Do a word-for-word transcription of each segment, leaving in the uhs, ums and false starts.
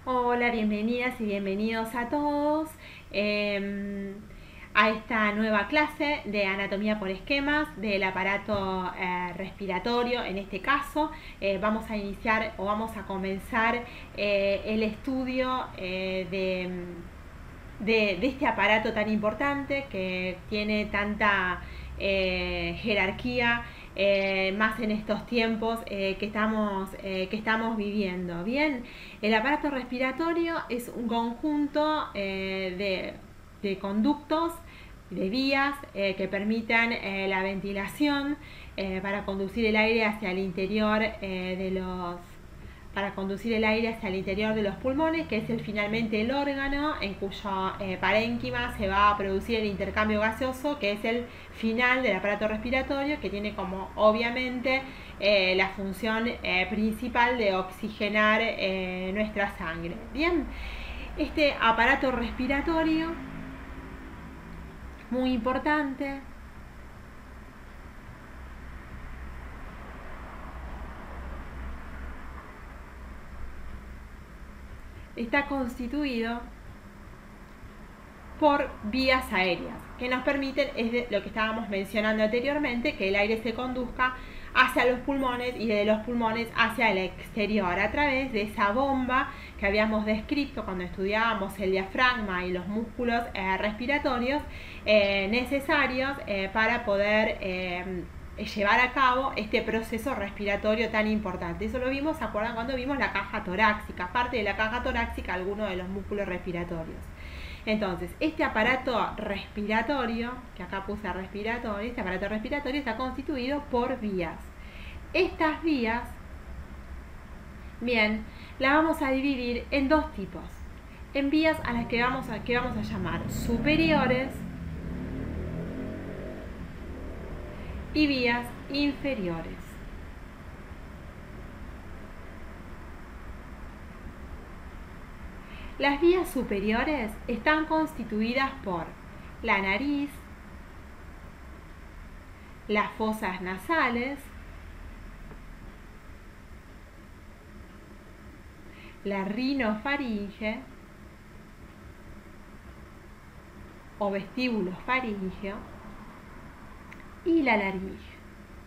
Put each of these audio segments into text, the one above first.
Hola, bienvenidas y bienvenidos a todos eh, a esta nueva clase de anatomía por esquemas del aparato eh, respiratorio. En este caso eh, vamos a iniciar o vamos a comenzar eh, el estudio eh, de, de, de este aparato tan importante que tiene tanta eh, jerarquía. Eh, más en estos tiempos eh, que, estamos, eh, que estamos viviendo. Bien, el aparato respiratorio es un conjunto eh, de, de conductos, de vías eh, que permitan eh, la ventilación eh, para conducir el aire hacia el interior eh, de los para conducir el aire hacia el interior de los pulmones, que es el, finalmente el órgano en cuyo eh, parénquima se va a producir el intercambio gaseoso, que es el final del aparato respiratorio, que tiene como obviamente eh, la función eh, principal de oxigenar eh, nuestra sangre. Bien, este aparato respiratorio, muy importante, está constituido por vías aéreas, que nos permiten, es de lo que estábamos mencionando anteriormente, que el aire se conduzca hacia los pulmones y de los pulmones hacia el exterior a través de esa bomba que habíamos descrito cuando estudiábamos el diafragma y los músculos eh, respiratorios eh, necesarios eh, para poder eh, llevar a cabo este proceso respiratorio tan importante. Eso lo vimos, ¿se acuerdan? Cuando vimos la caja torácica, parte de la caja torácica, algunos de los músculos respiratorios. Entonces, este aparato respiratorio, que acá puse respiratorio, este aparato respiratorio está constituido por vías. Estas vías, bien, las vamos a dividir en dos tipos. En vías a las que vamos a, que vamos a llamar superiores y vías inferiores. Las vías superiores están constituidas por la nariz, las fosas nasales, la rinofaringe o vestíbulo faríngeo y la laringe.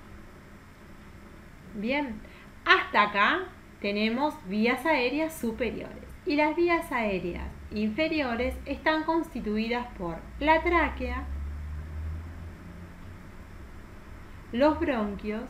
Bien, hasta acá tenemos vías aéreas superiores. Y las vías aéreas inferiores están constituidas por la tráquea, los bronquios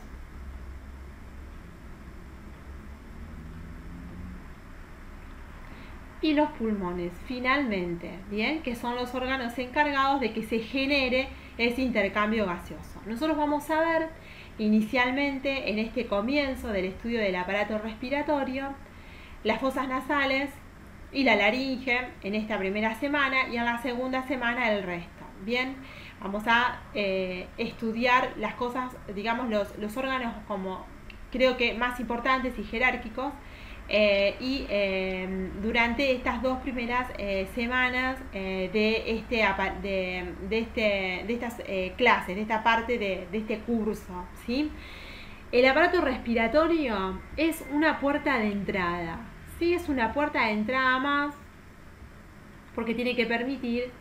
y los pulmones, finalmente, bien, que son los órganos encargados de que se genere ese intercambio gaseoso. Nosotros vamos a ver inicialmente en este comienzo del estudio del aparato respiratorio las fosas nasales y la laringe en esta primera semana y en la segunda semana el resto. Bien, vamos a eh, estudiar las cosas, digamos, los, los órganos como creo que más importantes y jerárquicos eh, y eh, durante estas dos primeras eh, semanas eh, de, este, de, de, este, de estas eh, clases, de esta parte de, de este curso, ¿sí? El aparato respiratorio es una puerta de entrada. Sí, es una puerta de entrada más porque tiene que permitir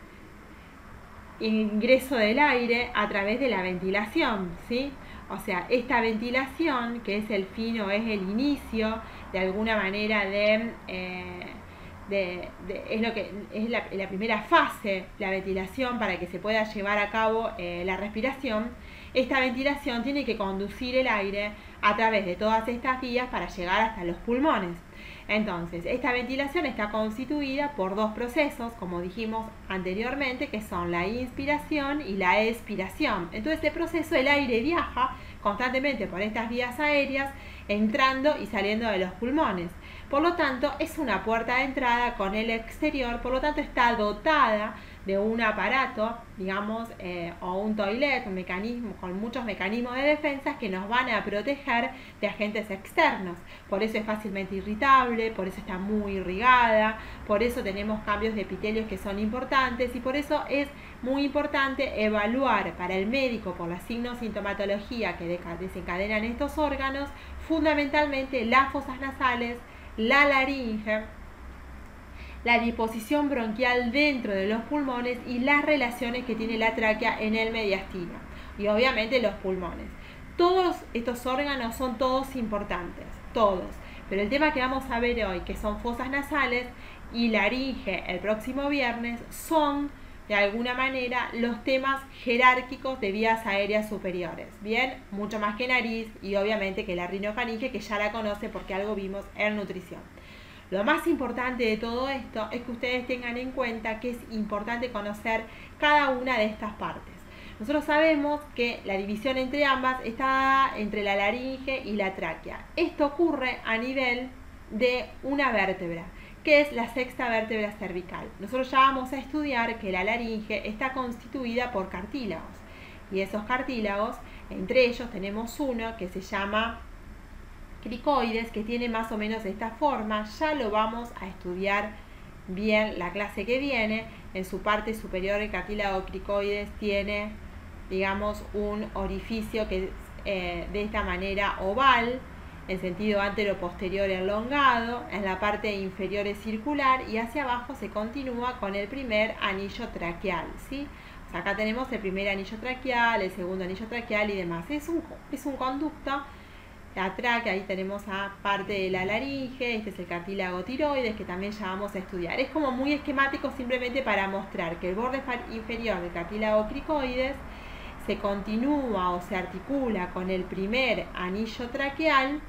ingreso del aire a través de la ventilación, ¿sí? O sea, esta ventilación, que es el fin o es el inicio de alguna manera de, eh, de, de es lo que es la, la primera fase, la ventilación para que se pueda llevar a cabo eh, la respiración. Esta ventilación tiene que conducir el aire a través de todas estas vías para llegar hasta los pulmones. Entonces, esta ventilación está constituida por dos procesos, como dijimos anteriormente, que son la inspiración y la expiración. Entonces, este proceso, el aire viaja constantemente por estas vías aéreas, entrando y saliendo de los pulmones. Por lo tanto, es una puerta de entrada con el exterior, por lo tanto está dotada de un aparato, digamos, eh, o un toilet, un mecanismo con muchos mecanismos de defensa que nos van a proteger de agentes externos. Por eso es fácilmente irritable, por eso está muy irrigada, por eso tenemos cambios de epitelios que son importantes y por eso es muy importante evaluar para el médico por la signo-sintomatología que desencadenan estos órganos, fundamentalmente las fosas nasales, la laringe la disposición bronquial dentro de los pulmones y las relaciones que tiene la tráquea en el mediastino y obviamente los pulmones. Todos estos órganos son todos importantes, todos, pero el tema que vamos a ver hoy, que son fosas nasales y laringe el próximo viernes, son de alguna manera los temas jerárquicos de vías aéreas superiores, bien, mucho más que nariz y obviamente que la rinofaringe, que ya la conoce porque algo vimos en nutrición. Lo más importante de todo esto es que ustedes tengan en cuenta que es importante conocer cada una de estas partes. Nosotros sabemos que la división entre ambas está entre la laringe y la tráquea. Esto ocurre a nivel de una vértebra, que es la sexta vértebra cervical. Nosotros ya vamos a estudiar que la laringe está constituida por cartílagos. Y esos cartílagos, entre ellos tenemos uno que se llama cricoides, que tiene más o menos esta forma. Ya lo vamos a estudiar bien la clase que viene. En su parte superior el cartílago cricoides tiene, digamos, un orificio que es eh, de esta manera oval, en sentido antero-posterior elongado, en la parte inferior es circular y hacia abajo se continúa con el primer anillo traqueal, ¿sí? O sea, acá tenemos el primer anillo traqueal, el segundo anillo traqueal y demás. Es un, es un conducto, la tráquea, ahí tenemos a parte de la laringe, este es el cartílago tiroides, que también ya vamos a estudiar. Es como muy esquemático simplemente para mostrar que el borde inferior del cartílago cricoides se continúa o se articula con el primer anillo traqueal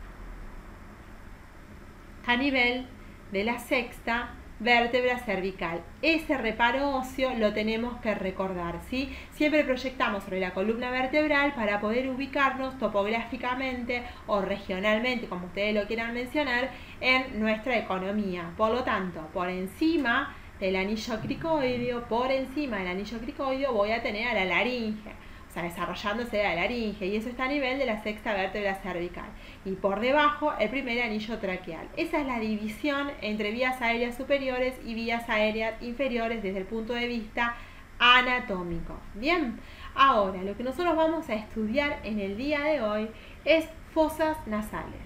a nivel de la sexta vértebra cervical. Ese reparo óseo lo tenemos que recordar, ¿sí? Siempre proyectamos sobre la columna vertebral para poder ubicarnos topográficamente o regionalmente, como ustedes lo quieran mencionar, en nuestra economía. Por lo tanto, por encima del anillo cricoideo, por encima del anillo cricoideo voy a tener a la laringe, o sea, desarrollándose la laringe, y eso está a nivel de la sexta vértebra cervical. Y por debajo, el primer anillo traqueal. Esa es la división entre vías aéreas superiores y vías aéreas inferiores desde el punto de vista anatómico. Bien, ahora lo que nosotros vamos a estudiar en el día de hoy es fosas nasales.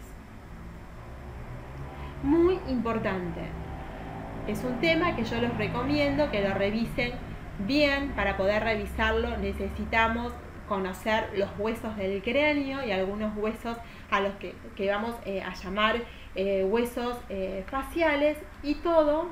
Muy importante. Es un tema que yo les recomiendo que lo revisen bien. Para poder revisarlo necesitamos conocer los huesos del cráneo y algunos huesos a los que, que vamos eh, a llamar eh, huesos eh, faciales, y todo,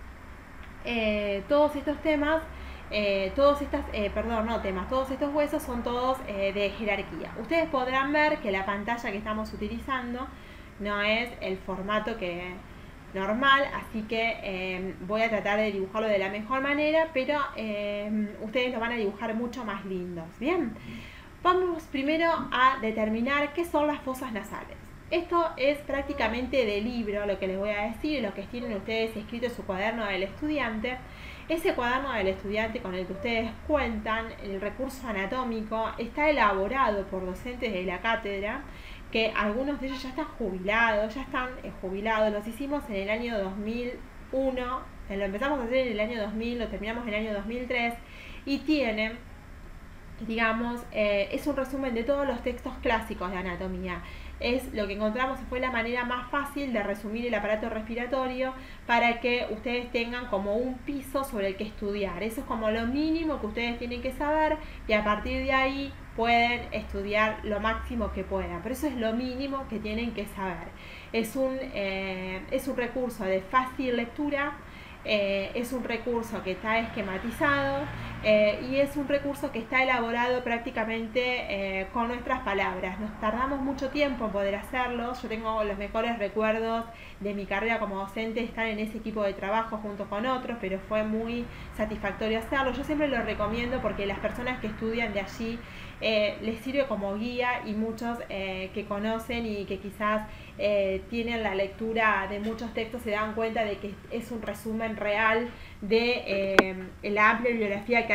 eh, todos estos temas, eh, todos estas, eh, perdón, no temas, todos estos huesos son todos eh, de jerarquía. Ustedes podrán ver que la pantalla que estamos utilizando no es el formato que normal, así que eh, voy a tratar de dibujarlo de la mejor manera, pero eh, ustedes lo van a dibujar mucho más lindos. Bien, vamos primero a determinar qué son las fosas nasales. Esto es prácticamente de libro lo que les voy a decir, lo que tienen ustedes escrito en su cuaderno del estudiante. Ese cuaderno del estudiante con el que ustedes cuentan, el recurso anatómico, está elaborado por docentes de la cátedra, que algunos de ellos ya están jubilados, ya están eh, jubilados. Los hicimos en el año dos mil uno, lo empezamos a hacer en el año dos mil, lo terminamos en el año dos mil tres, y tienen, digamos, eh, es un resumen de todos los textos clásicos de anatomía. Es lo que encontramos, fue la manera más fácil de resumir el aparato respiratorio para que ustedes tengan como un piso sobre el que estudiar. Eso es como lo mínimo que ustedes tienen que saber, y a partir de ahí pueden estudiar lo máximo que puedan, pero eso es lo mínimo que tienen que saber. Es un, eh, es un recurso de fácil lectura, eh, es un recurso que está esquematizado, eh, y es un recurso que está elaborado prácticamente eh, con nuestras palabras. Nos tardamos mucho tiempo en poder hacerlo. Yo tengo los mejores recuerdos de mi carrera como docente, estar en ese equipo de trabajo junto con otros, pero fue muy satisfactorio hacerlo. Yo siempre lo recomiendo porque las personas que estudian de allí eh, les sirve como guía, y muchos eh, que conocen y que quizás eh, tienen la lectura de muchos textos se dan cuenta de que es un resumen real de eh, la amplia bibliografía que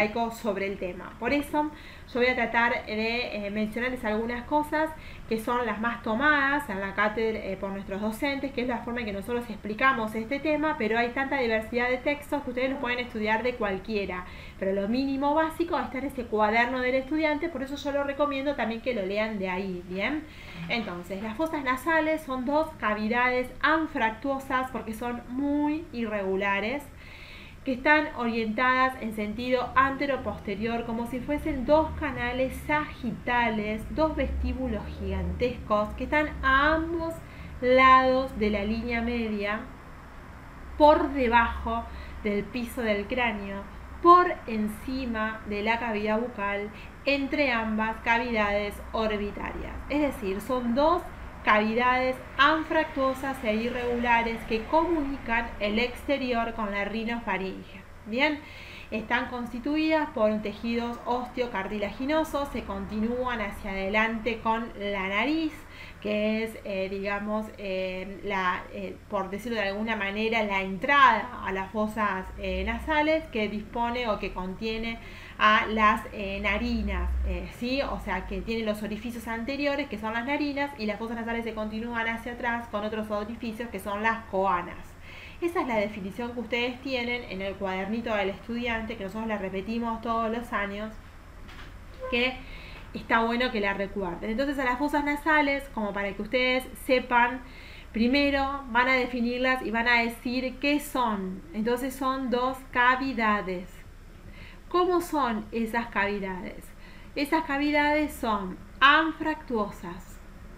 laico sobre el tema. Por eso yo voy a tratar de eh, mencionarles algunas cosas que son las más tomadas en la cátedra eh, por nuestros docentes, que es la forma en que nosotros explicamos este tema, pero hay tanta diversidad de textos que ustedes los pueden estudiar de cualquiera, pero lo mínimo básico está en ese cuaderno del estudiante, por eso yo lo recomiendo también que lo lean de ahí, ¿bien? Entonces, las fosas nasales son dos cavidades anfractuosas porque son muy irregulares, que están orientadas en sentido antero-posterior, como si fuesen dos canales sagitales, dos vestíbulos gigantescos que están a ambos lados de la línea media, por debajo del piso del cráneo, por encima de la cavidad bucal, entre ambas cavidades orbitarias. Es decir, son dos cavidades anfractuosas e irregulares que comunican el exterior con la rinofaringe. Bien, están constituidas por tejidos osteocartilaginosos, se continúan hacia adelante con la nariz, que es, eh, digamos, eh, la, eh, por decirlo de alguna manera, la entrada a las fosas eh, nasales que dispone o que contiene a las eh, narinas, eh, ¿sí? O sea, que tiene los orificios anteriores, que son las narinas, y las fosas nasales se continúan hacia atrás con otros orificios, que son las coanas. Esa es la definición que ustedes tienen en el cuadernito del estudiante, que nosotros la repetimos todos los años, que está bueno que la recuerden. Entonces, a las fosas nasales, como para que ustedes sepan, primero van a definirlas y van a decir qué son. Entonces, son dos cavidades. ¿Cómo son esas cavidades? Esas cavidades son anfractuosas.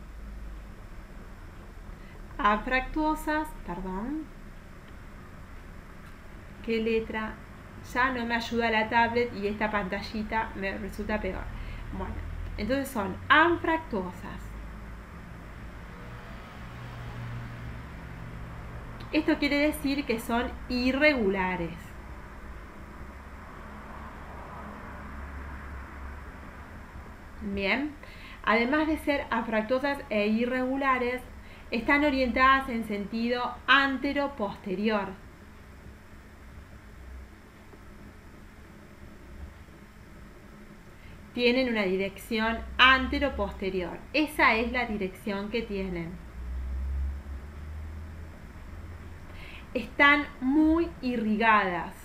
Anfractuosas, perdón. ¿Qué letra? Ya no me ayuda la tablet y esta pantallita me resulta peor. Bueno, entonces son anfractuosas. Esto quiere decir que son irregulares. Bien, además de ser anfractuosas e irregulares, están orientadas en sentido antero-posterior. Tienen una dirección antero-posterior. Esa es la dirección que tienen. Están muy irrigadas.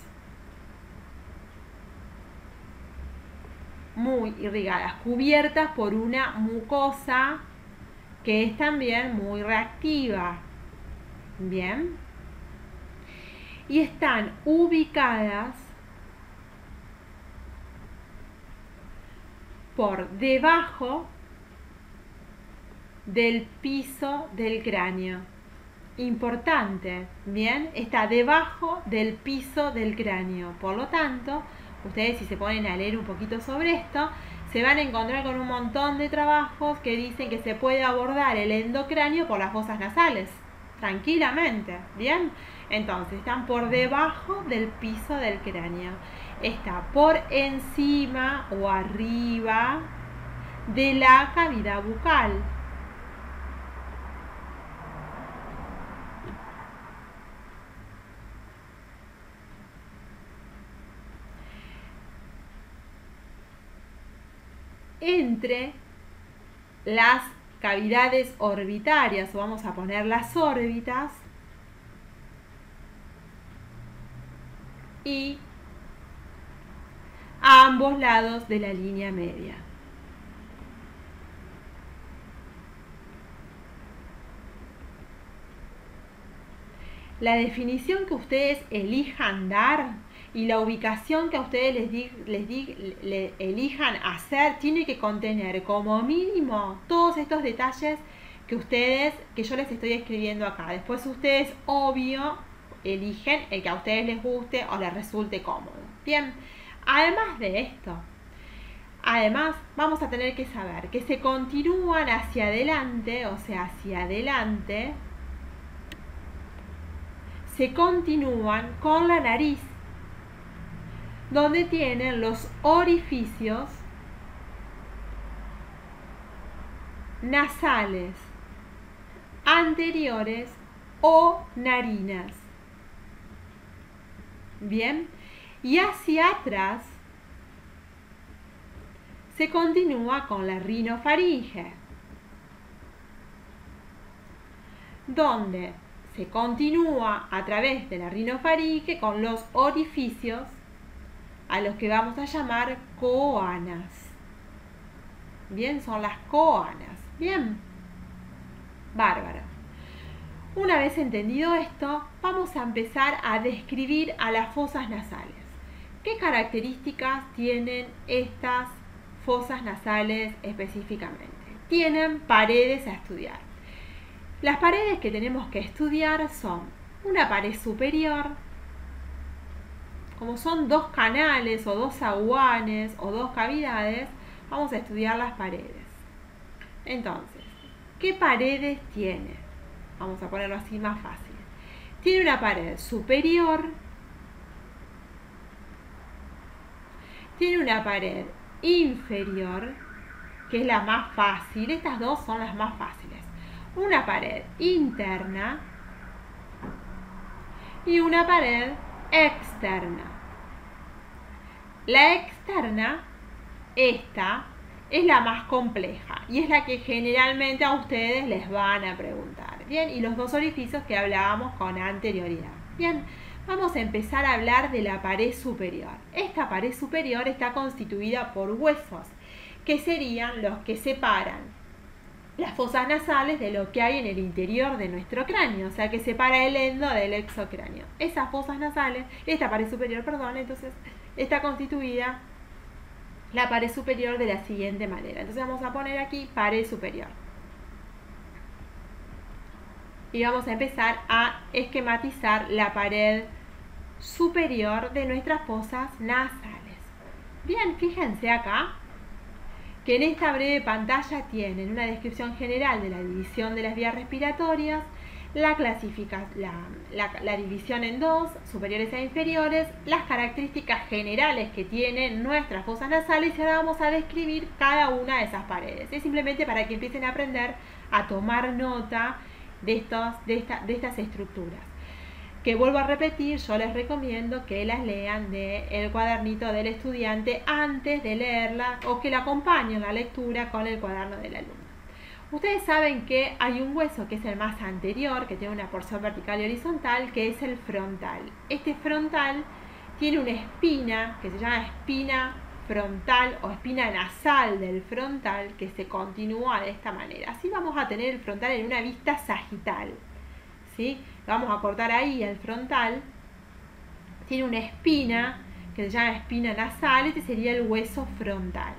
Muy irrigadas, cubiertas por una mucosa que es también muy reactiva. Bien. Y están ubicadas por debajo del piso del cráneo. Importante, ¿bien? Está debajo del piso del cráneo. Por lo tanto, ustedes si se ponen a leer un poquito sobre esto, se van a encontrar con un montón de trabajos que dicen que se puede abordar el endocráneo por las fosas nasales, tranquilamente, ¿bien? Entonces, están por debajo del piso del cráneo. Está por encima o arriba de la cavidad bucal. Entre las cavidades orbitarias, o vamos a poner las órbitas, y a ambos lados de la línea media. La definición que ustedes elijan dar y la ubicación que a ustedes les, di, les, di, les elijan hacer tiene que contener como mínimo todos estos detalles que ustedes, que yo les estoy escribiendo acá. Después ustedes, obvio, eligen el que a ustedes les guste o les resulte cómodo. Bien, además de esto, además vamos a tener que saber que se continúan hacia adelante, o sea, hacia adelante, se continúan con la nariz, donde tienen los orificios nasales anteriores o narinas. Bien, y hacia atrás se continúa con la rinofaringe, donde se continúa a través de la rinofaringe con los orificios a los que vamos a llamar coanas. Bien, son las coanas. Bien, bárbaro. Una vez entendido esto, vamos a empezar a describir a las fosas nasales. ¿Qué características tienen estas fosas nasales específicamente? Tienen paredes a estudiar. Las paredes que tenemos que estudiar son una pared superior, como son dos canales o dos aguanes o dos cavidades, vamos a estudiar las paredes. Entonces, ¿qué paredes tiene? Vamos a ponerlo así más fácil. Tiene una pared superior, tiene una pared inferior, que es la más fácil. Estas dos son las más fáciles. Una pared interna y una pared externa. La externa, esta, es la más compleja y es la que generalmente a ustedes les van a preguntar. Bien, y los dos orificios que hablábamos con anterioridad. Bien, vamos a empezar a hablar de la pared superior. Esta pared superior está constituida por huesos, que serían los que separan las fosas nasales de lo que hay en el interior de nuestro cráneo, o sea que separa el endo del exocráneo. Esas fosas nasales, esta pared superior, perdón, entonces está constituida la pared superior de la siguiente manera. Entonces vamos a poner aquí pared superior. Y vamos a empezar a esquematizar la pared superior de nuestras fosas nasales. Bien, fíjense acá que en esta breve pantalla tienen una descripción general de la división de las vías respiratorias, la, clasifica, la, la, la división en dos, superiores e inferiores, las características generales que tienen nuestras fosas nasales, y ahora vamos a describir cada una de esas paredes. Es simplemente para que empiecen a aprender a tomar nota de, estos, de, esta, de estas estructuras. Que vuelvo a repetir, yo les recomiendo que las lean del cuadernito del estudiante antes de leerla o que la acompañen la lectura con el cuaderno del alumno. Ustedes saben que hay un hueso que es el más anterior, que tiene una porción vertical y horizontal, que es el frontal. Este frontal tiene una espina que se llama espina frontal o espina nasal del frontal, que se continúa de esta manera. Así vamos a tener el frontal en una vista sagital, ¿sí? Vamos a cortar ahí el frontal. Tiene una espina que se llama espina nasal. Este sería el hueso frontal.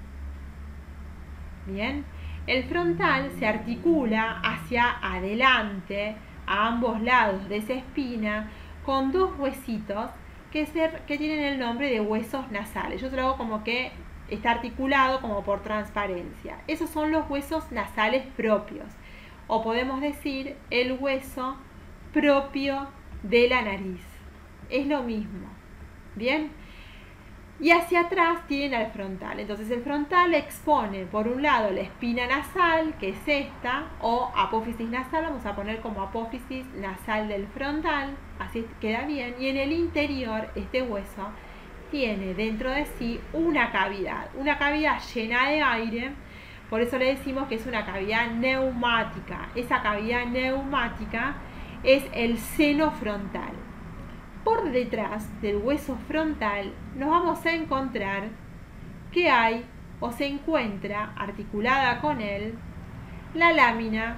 Bien, el frontal se articula hacia adelante a ambos lados de esa espina con dos huesitos que, ser, que tienen el nombre de huesos nasales. Yo se lo hago como que está articulado como por transparencia. Esos son los huesos nasales propios, o podemos decir el hueso propio de la nariz. Es lo mismo. Bien, y hacia atrás tienen al frontal. Entonces el frontal expone por un lado la espina nasal, que es esta, o apófisis nasal. Vamos a poner como apófisis nasal del frontal, así queda bien. Y en el interior este hueso tiene dentro de sí una cavidad, una cavidad llena de aire. Por eso le decimos que es una cavidad neumática. Esa cavidad neumática es el seno frontal. Por detrás del hueso frontal nos vamos a encontrar que hay o se encuentra articulada con él la lámina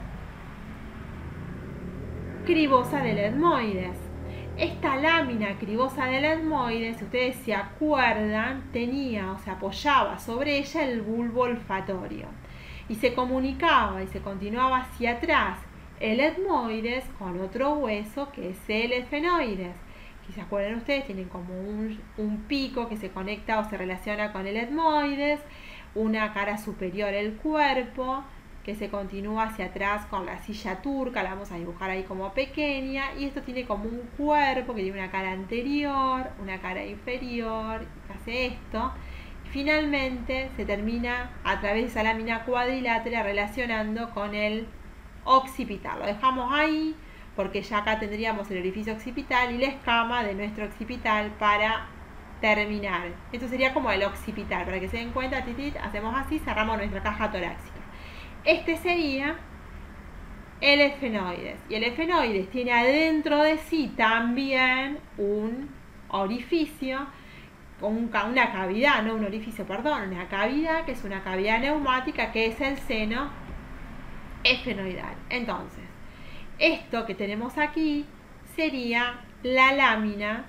cribosa del etmoides. Esta lámina cribosa del etmoides, si ustedes se acuerdan, tenía o se apoyaba sobre ella el bulbo olfatorio y se comunicaba y se continuaba hacia atrás el etmoides con otro hueso que es el esfenoides. Si se acuerdan ustedes, tienen como un, un pico que se conecta o se relaciona con el etmoides, una cara superior del cuerpo que se continúa hacia atrás con la silla turca, la vamos a dibujar ahí como pequeña, y esto tiene como un cuerpo que tiene una cara anterior, una cara inferior, que hace esto. Finalmente se termina a través de esa lámina cuadrilátera relacionando con el occipital. Lo dejamos ahí porque ya acá tendríamos el orificio occipital y la escama de nuestro occipital para terminar. Esto sería como el occipital, para que se den cuenta, titit, hacemos así, cerramos nuestra caja torácica. Este sería el esfenoides. Y el esfenoides tiene adentro de sí también un orificio, un, una cavidad, no un orificio, perdón, una cavidad, que es una cavidad neumática, que es el seno esfenoidal. Entonces, esto que tenemos aquí sería la lámina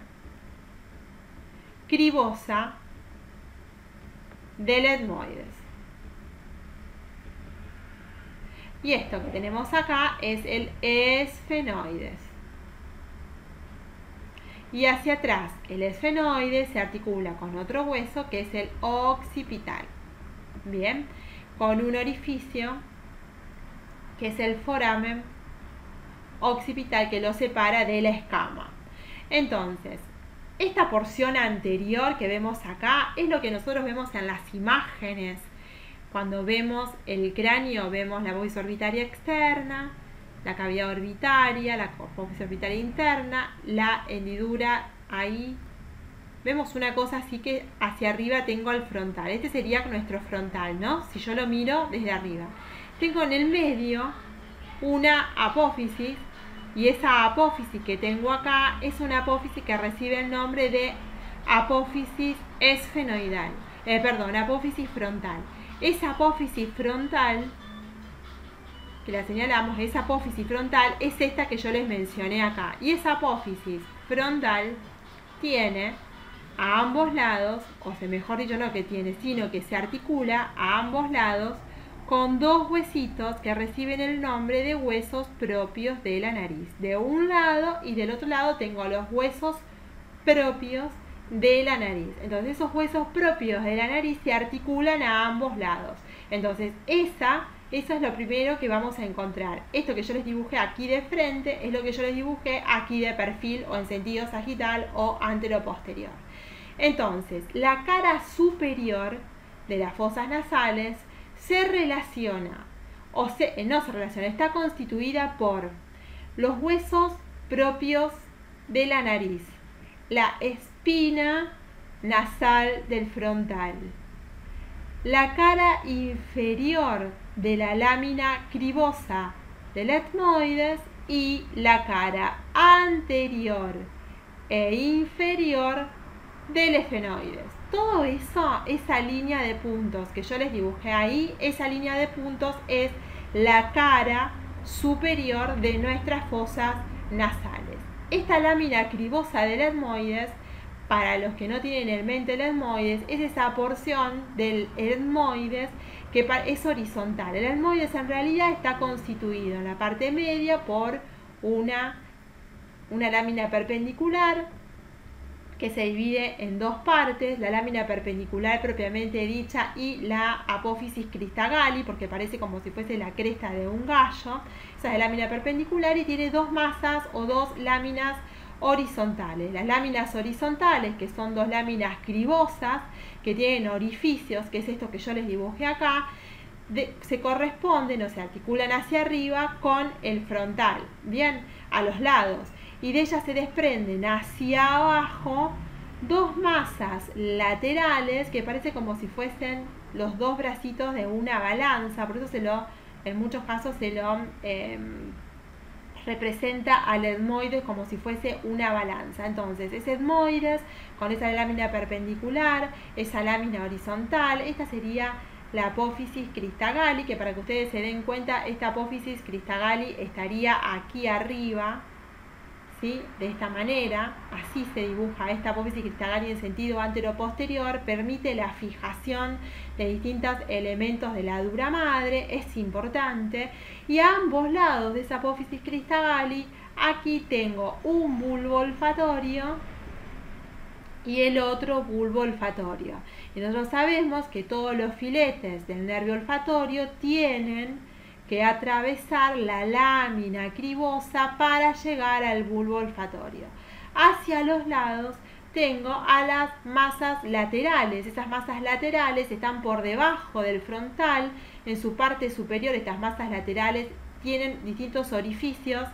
cribosa del etmoides. Y esto que tenemos acá es el esfenoides. Y hacia atrás, el esfenoides se articula con otro hueso que es el occipital. Bien, con un orificio que es el foramen occipital que lo separa de la escama. Entonces, esta porción anterior que vemos acá es lo que nosotros vemos en las imágenes. Cuando vemos el cráneo, vemos la apófisis orbitaria externa, la cavidad orbitaria, la apófisis orbitaria interna, la hendidura ahí. Vemos una cosa así que hacia arriba tengo el frontal. Este sería nuestro frontal, ¿no? Si yo lo miro desde arriba. Tengo en el medio una apófisis, y esa apófisis que tengo acá es una apófisis que recibe el nombre de apófisis esfenoidal. Eh, perdón, apófisis frontal. Esa apófisis frontal, que la señalamos, esa apófisis frontal es esta que yo les mencioné acá. Y esa apófisis frontal tiene a ambos lados, o sea, mejor dicho, no que tiene, sino que se articula a ambos lados con dos huesitos que reciben el nombre de huesos propios de la nariz. De un lado y del otro lado tengo los huesos propios de la nariz. Entonces esos huesos propios de la nariz se articulan a ambos lados. Entonces esa, eso es lo primero que vamos a encontrar. Esto que yo les dibujé aquí de frente es lo que yo les dibujé aquí de perfil o en sentido sagital o anteroposterior. Entonces la cara superior de las fosas nasales se relaciona, o se, no se relaciona, está constituida por los huesos propios de la nariz, la espina nasal del frontal, la cara inferior de la lámina cribosa del etmoides y la cara anterior e inferior del esfenoides. Todo eso, esa línea de puntos que yo les dibujé ahí, esa línea de puntos es la cara superior de nuestras fosas nasales. Esta lámina cribosa del etmoides, para los que no tienen en mente el etmoides, es esa porción del etmoides que es horizontal. El etmoides en realidad está constituido en la parte media por una, una lámina perpendicular que se divide en dos partes, la lámina perpendicular propiamente dicha y la apófisis cristagali, porque parece como si fuese la cresta de un gallo. Esa es la lámina perpendicular y tiene dos masas o dos láminas horizontales. Las láminas horizontales, que son dos láminas cribosas, que tienen orificios, que es esto que yo les dibujé acá, de, se corresponden o se articulan hacia arriba con el frontal, bien, a los lados. Y de ellas se desprenden hacia abajo dos masas laterales que parece como si fuesen los dos bracitos de una balanza. Por eso se lo, en muchos casos se lo eh, representa al etmoides como si fuese una balanza. Entonces, ese etmoides con esa lámina perpendicular, esa lámina horizontal, esta sería la apófisis cristagali, que para que ustedes se den cuenta, esta apófisis cristagali estaría aquí arriba, ¿sí? De esta manera, así se dibuja esta apófisis cristagali en sentido antero-posterior, permite la fijación de distintos elementos de la dura madre, es importante, y a ambos lados de esa apófisis cristagali, aquí tengo un bulbo olfatorio y el otro bulbo olfatorio. Y nosotros sabemos que todos los filetes del nervio olfatorio tienen que atravesar la lámina cribosa para llegar al bulbo olfatorio. Hacia los lados tengo a las masas laterales. Esas masas laterales están por debajo del frontal. En su parte superior estas masas laterales tienen distintos orificios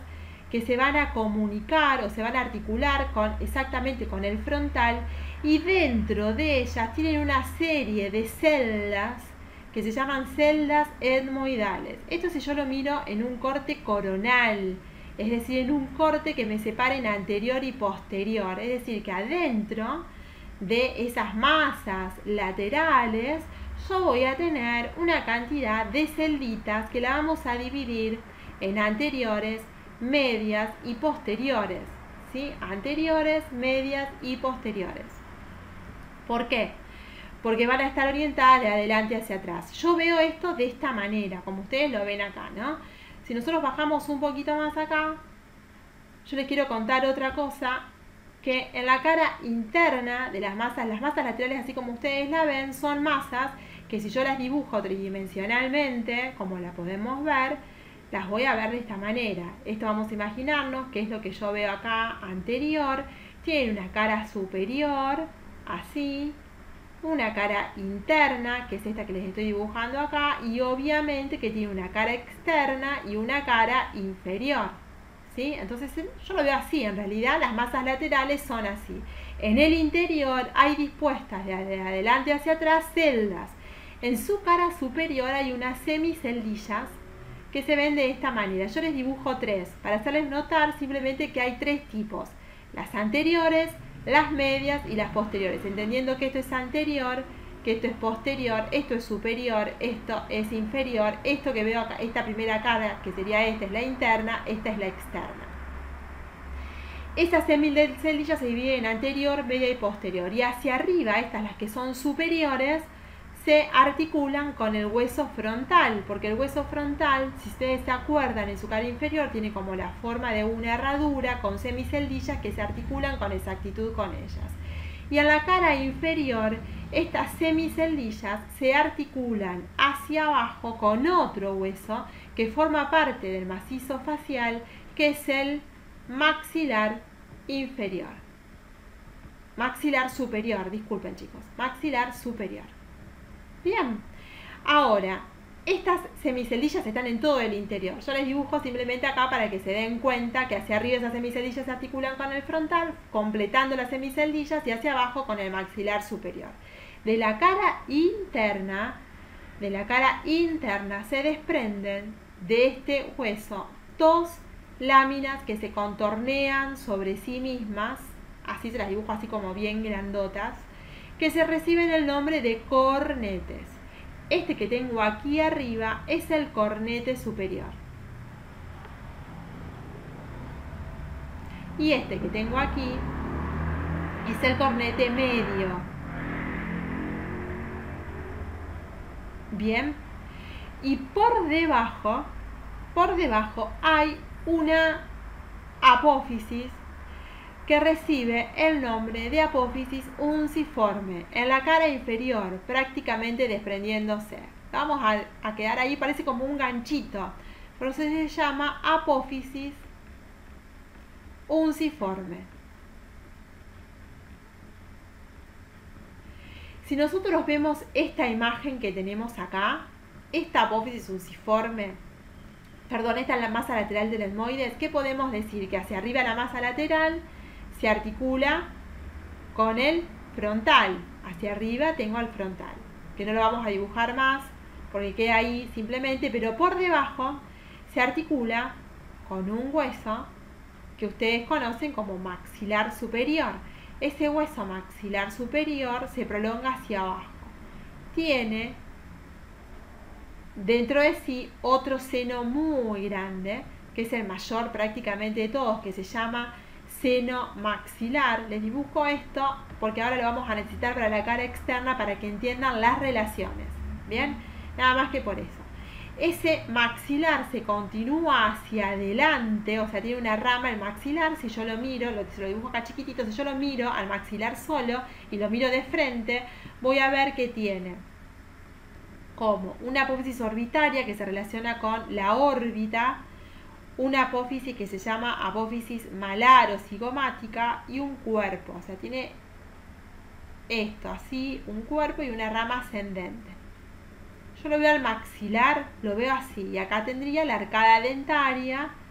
que se van a comunicar o se van a articular con, exactamente con el frontal, y dentro de ellas tienen una serie de celdas que se llaman celdas etmoidales. Esto si yo lo miro en un corte coronal, es decir, en un corte que me separe en anterior y posterior, es decir, que adentro de esas masas laterales yo voy a tener una cantidad de celditas que la vamos a dividir en anteriores, medias y posteriores, ¿sí? Anteriores, medias y posteriores. ¿Por qué? Porque van a estar orientadas de adelante hacia atrás. Yo veo esto de esta manera, como ustedes lo ven acá, ¿no? Si nosotros bajamos un poquito más acá, yo les quiero contar otra cosa, que en la cara interna de las masas, las masas laterales, así como ustedes la ven, son masas que si yo las dibujo tridimensionalmente, como la podemos ver, las voy a ver de esta manera. Esto vamos a imaginarnos que es lo que yo veo acá anterior. Tiene una cara superior, así, una cara interna, que es esta que les estoy dibujando acá, y obviamente que tiene una cara externa y una cara inferior, ¿sí? Entonces yo lo veo así, en realidad las masas laterales son así. En el interior hay dispuestas de adelante hacia atrás celdas. En su cara superior hay unas semiceldillas que se ven de esta manera. Yo les dibujo tres, para hacerles notar simplemente que hay tres tipos: las anteriores, las medias y las posteriores, entendiendo que esto es anterior, que esto es posterior, esto es superior, esto es inferior, esto que veo acá, esta primera cara, que sería esta, es la interna, esta es la externa. Estas semiceldillas se dividen en anterior, media y posterior, y hacia arriba, estas las que son superiores, se articulan con el hueso frontal, porque el hueso frontal, si ustedes se acuerdan, en su cara inferior tiene como la forma de una herradura con semiceldillas que se articulan con exactitud con ellas. Y en la cara inferior, estas semiceldillas se articulan hacia abajo con otro hueso que forma parte del macizo facial, que es el maxilar inferior. Maxilar superior, disculpen chicos, maxilar superior. Bien, ahora, estas semiceldillas están en todo el interior. Yo les dibujo simplemente acá para que se den cuenta que hacia arriba esas semiceldillas se articulan con el frontal, completando las semiceldillas, y hacia abajo con el maxilar superior. De la cara interna, de la cara interna se desprenden de este hueso dos láminas que se contornean sobre sí mismas, así se las dibujo así como bien grandotas, que se reciben el nombre de cornetes. Este que tengo aquí arriba es el cornete superior. Y este que tengo aquí es el cornete medio. Bien. Y por debajo, por debajo hay una apófisis que recibe el nombre de apófisis unciforme en la cara inferior, prácticamente desprendiéndose. Vamos a, a quedar ahí, parece como un ganchito, pero se llama apófisis unciforme. Si nosotros vemos esta imagen que tenemos acá, esta apófisis unciforme, perdón, esta es la masa lateral del etmoides, ¿qué podemos decir? Que hacia arriba la masa lateral se articula con el frontal. Hacia arriba tengo el frontal, que no lo vamos a dibujar más porque queda ahí simplemente, pero por debajo se articula con un hueso que ustedes conocen como maxilar superior. Ese hueso maxilar superior se prolonga hacia abajo. Tiene dentro de sí otro seno muy grande, que es el mayor prácticamente de todos, que se llama seno maxilar. Les dibujo esto porque ahora lo vamos a necesitar para la cara externa para que entiendan las relaciones. Bien, nada más que por eso. Ese maxilar se continúa hacia adelante, o sea, tiene una rama el maxilar. Si yo lo miro, lo, se lo dibujo acá chiquitito, si yo lo miro al maxilar solo y lo miro de frente, voy a ver que tiene como una apófisis orbitaria que se relaciona con la órbita, una apófisis que se llama apófisis malar o cigomática y un cuerpo, o sea, tiene esto, así, un cuerpo y una rama ascendente. Yo lo veo al maxilar, lo veo así, y acá tendría la arcada dentaria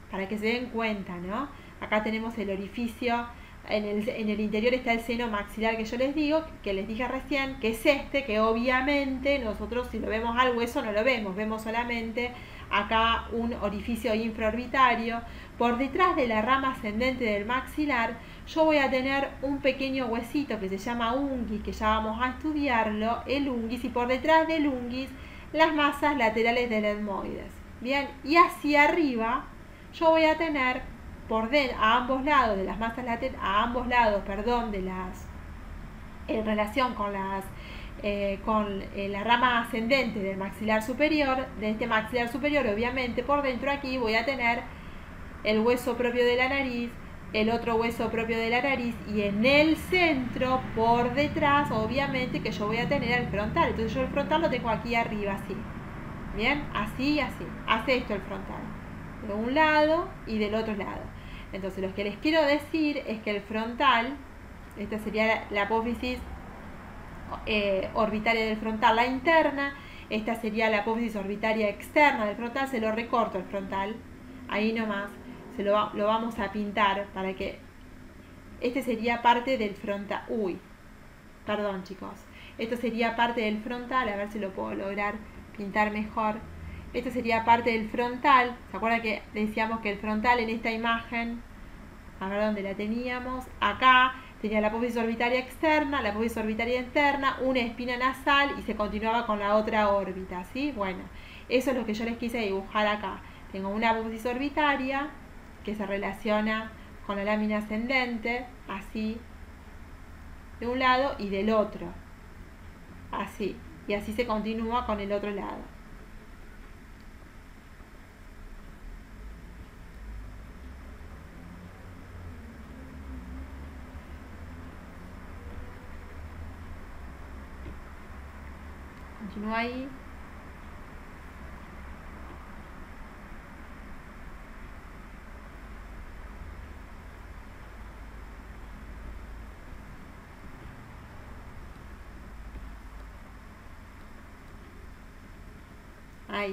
para que se den cuenta, ¿no? Acá tenemos el orificio, en el, en el interior está el seno maxilar que yo les digo, que les dije recién, que es este, que obviamente nosotros si lo vemos al hueso no lo vemos, vemos solamente acá un orificio infraorbitario. Por detrás de la rama ascendente del maxilar yo voy a tener un pequeño huesito que se llama unguis, que ya vamos a estudiarlo, el unguis, y por detrás del unguis las masas laterales del etmoides. Bien, y hacia arriba yo voy a tener por de, a ambos lados de las masas laterales, a ambos lados, perdón, de las en relación con las eh, con eh, la rama ascendente del maxilar superior, de este maxilar superior, obviamente por dentro aquí voy a tener el hueso propio de la nariz, el otro hueso propio de la nariz, y en el centro, por detrás, obviamente que yo voy a tener el frontal. Entonces yo el frontal lo tengo aquí arriba, así. Bien, así y así. Hace esto el frontal, de un lado y del otro lado. Entonces lo que les quiero decir es que el frontal, esta sería la, la apófisis eh, orbitaria del frontal, la interna, esta sería la apófisis orbitaria externa del frontal. Se lo recorto el frontal, ahí nomás, se lo, lo vamos a pintar para que, este sería parte del frontal, uy, perdón chicos, esto sería parte del frontal, a ver si lo puedo lograr pintar mejor. Esto sería parte del frontal. ¿Se acuerdan que decíamos que el frontal en esta imagen, a ver dónde la teníamos? Acá tenía la apófisis orbitaria externa, la apófisis orbitaria interna, una espina nasal y se continuaba con la otra órbita, ¿sí? Bueno, eso es lo que yo les quise dibujar acá. Tengo una apófisis orbitaria que se relaciona con la lámina ascendente, así, de un lado y del otro, así, y así se continúa con el otro lado. Continúa ahí. Ahí.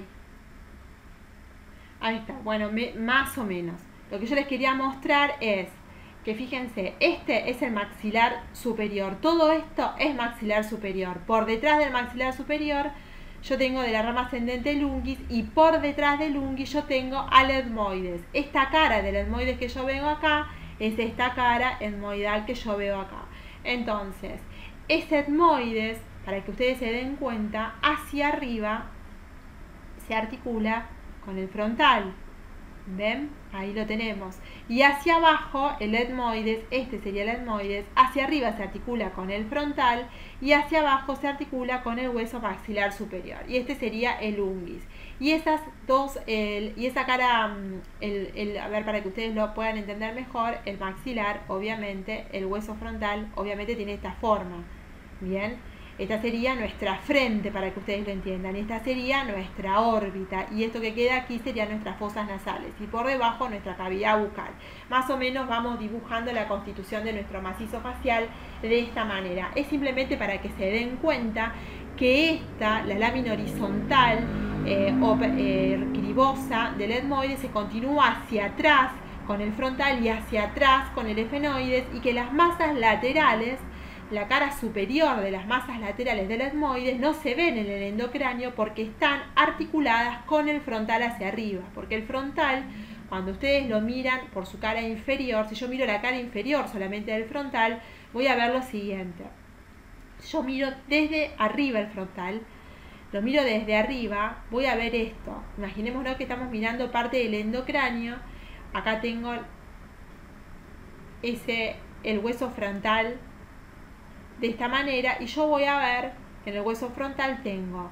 Ahí está. Bueno, me, más o menos. Lo que yo les quería mostrar es que fíjense, este es el maxilar superior. Todo esto es maxilar superior. Por detrás del maxilar superior yo tengo de la rama ascendente el unguis, y por detrás del unguis yo tengo al etmoides. Esta cara del etmoides que yo veo acá es esta cara etmoidal que yo veo acá. Entonces, ese etmoides, para que ustedes se den cuenta, hacia arriba se articula con el frontal. ¿Ven? Ahí lo tenemos. Y hacia abajo el etmoides, este sería el etmoides, hacia arriba se articula con el frontal y hacia abajo se articula con el hueso maxilar superior. Y este sería el unguis. Y esas dos, el, y esa cara, el, el, a ver, para que ustedes lo puedan entender mejor, el maxilar, obviamente, el hueso frontal, obviamente tiene esta forma. Bien. Esta sería nuestra frente, para que ustedes lo entiendan. Esta sería nuestra órbita. Y esto que queda aquí serían nuestras fosas nasales. Y por debajo nuestra cavidad bucal. Más o menos vamos dibujando la constitución de nuestro macizo facial de esta manera. Es simplemente para que se den cuenta que esta, la lámina horizontal eh, o eh, cribosa del etmoides, se continúa hacia atrás con el frontal y hacia atrás con el efenoides, y que las masas laterales, la cara superior de las masas laterales del etmoides, no se ven en el endocráneo porque están articuladas con el frontal hacia arriba. Porque el frontal, cuando ustedes lo miran por su cara inferior, si yo miro la cara inferior solamente del frontal, voy a ver lo siguiente. Yo miro desde arriba el frontal, lo miro desde arriba, voy a ver esto. Imaginémonos que estamos mirando parte del endocráneo. Acá tengo ese, el hueso frontal de esta manera, y yo voy a ver que en el hueso frontal tengo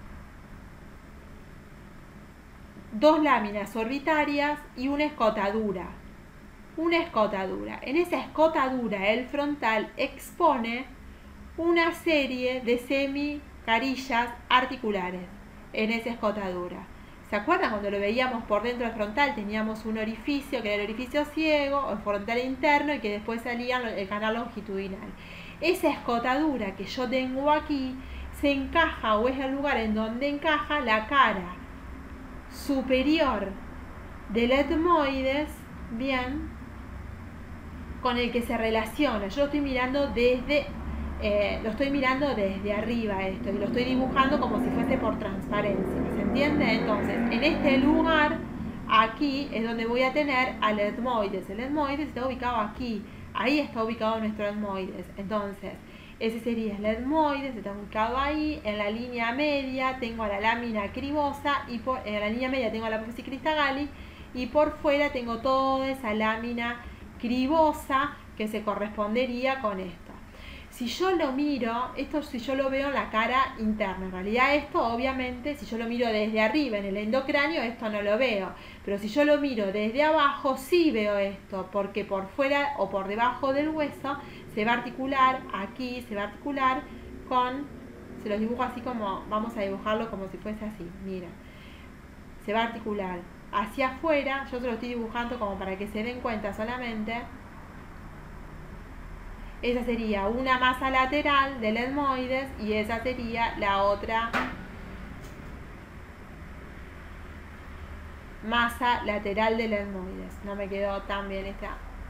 dos láminas orbitarias y una escotadura. Una escotadura. En esa escotadura el frontal expone una serie de semicarillas articulares en esa escotadura. ¿Se acuerdan cuando lo veíamos por dentro del frontal? Teníamos un orificio que era el orificio ciego o el frontal interno, y que después salía el canal longitudinal. Esa escotadura que yo tengo aquí se encaja, o es el lugar en donde encaja la cara superior del etmoides, bien, con el que se relaciona. Yo lo estoy mirando desde, eh, lo estoy mirando desde arriba esto, y lo estoy dibujando como si fuese por transparencia, ¿se entiende? Entonces, en este lugar, aquí es donde voy a tener al etmoides. El etmoides está ubicado aquí, ahí está ubicado nuestro etmoides. Entonces, ese sería el etmoides, está ubicado ahí. En la línea media tengo a la lámina cribosa, y por, en la línea media tengo a la apófisis cristagalli, y por fuera tengo toda esa lámina cribosa que se correspondería con esto. Si yo lo miro, esto si yo lo veo en la cara interna, en realidad esto obviamente si yo lo miro desde arriba en el endocráneo esto no lo veo, pero si yo lo miro desde abajo sí veo esto, porque por fuera o por debajo del hueso se va a articular, aquí se va a articular con, se los dibujo así como, vamos a dibujarlo como si fuese así, mira, se va a articular hacia afuera, yo se lo estoy dibujando como para que se den cuenta solamente. Esa sería una masa lateral del etmoides y esa sería la otra masa lateral del etmoides. No me quedó tan bien esta.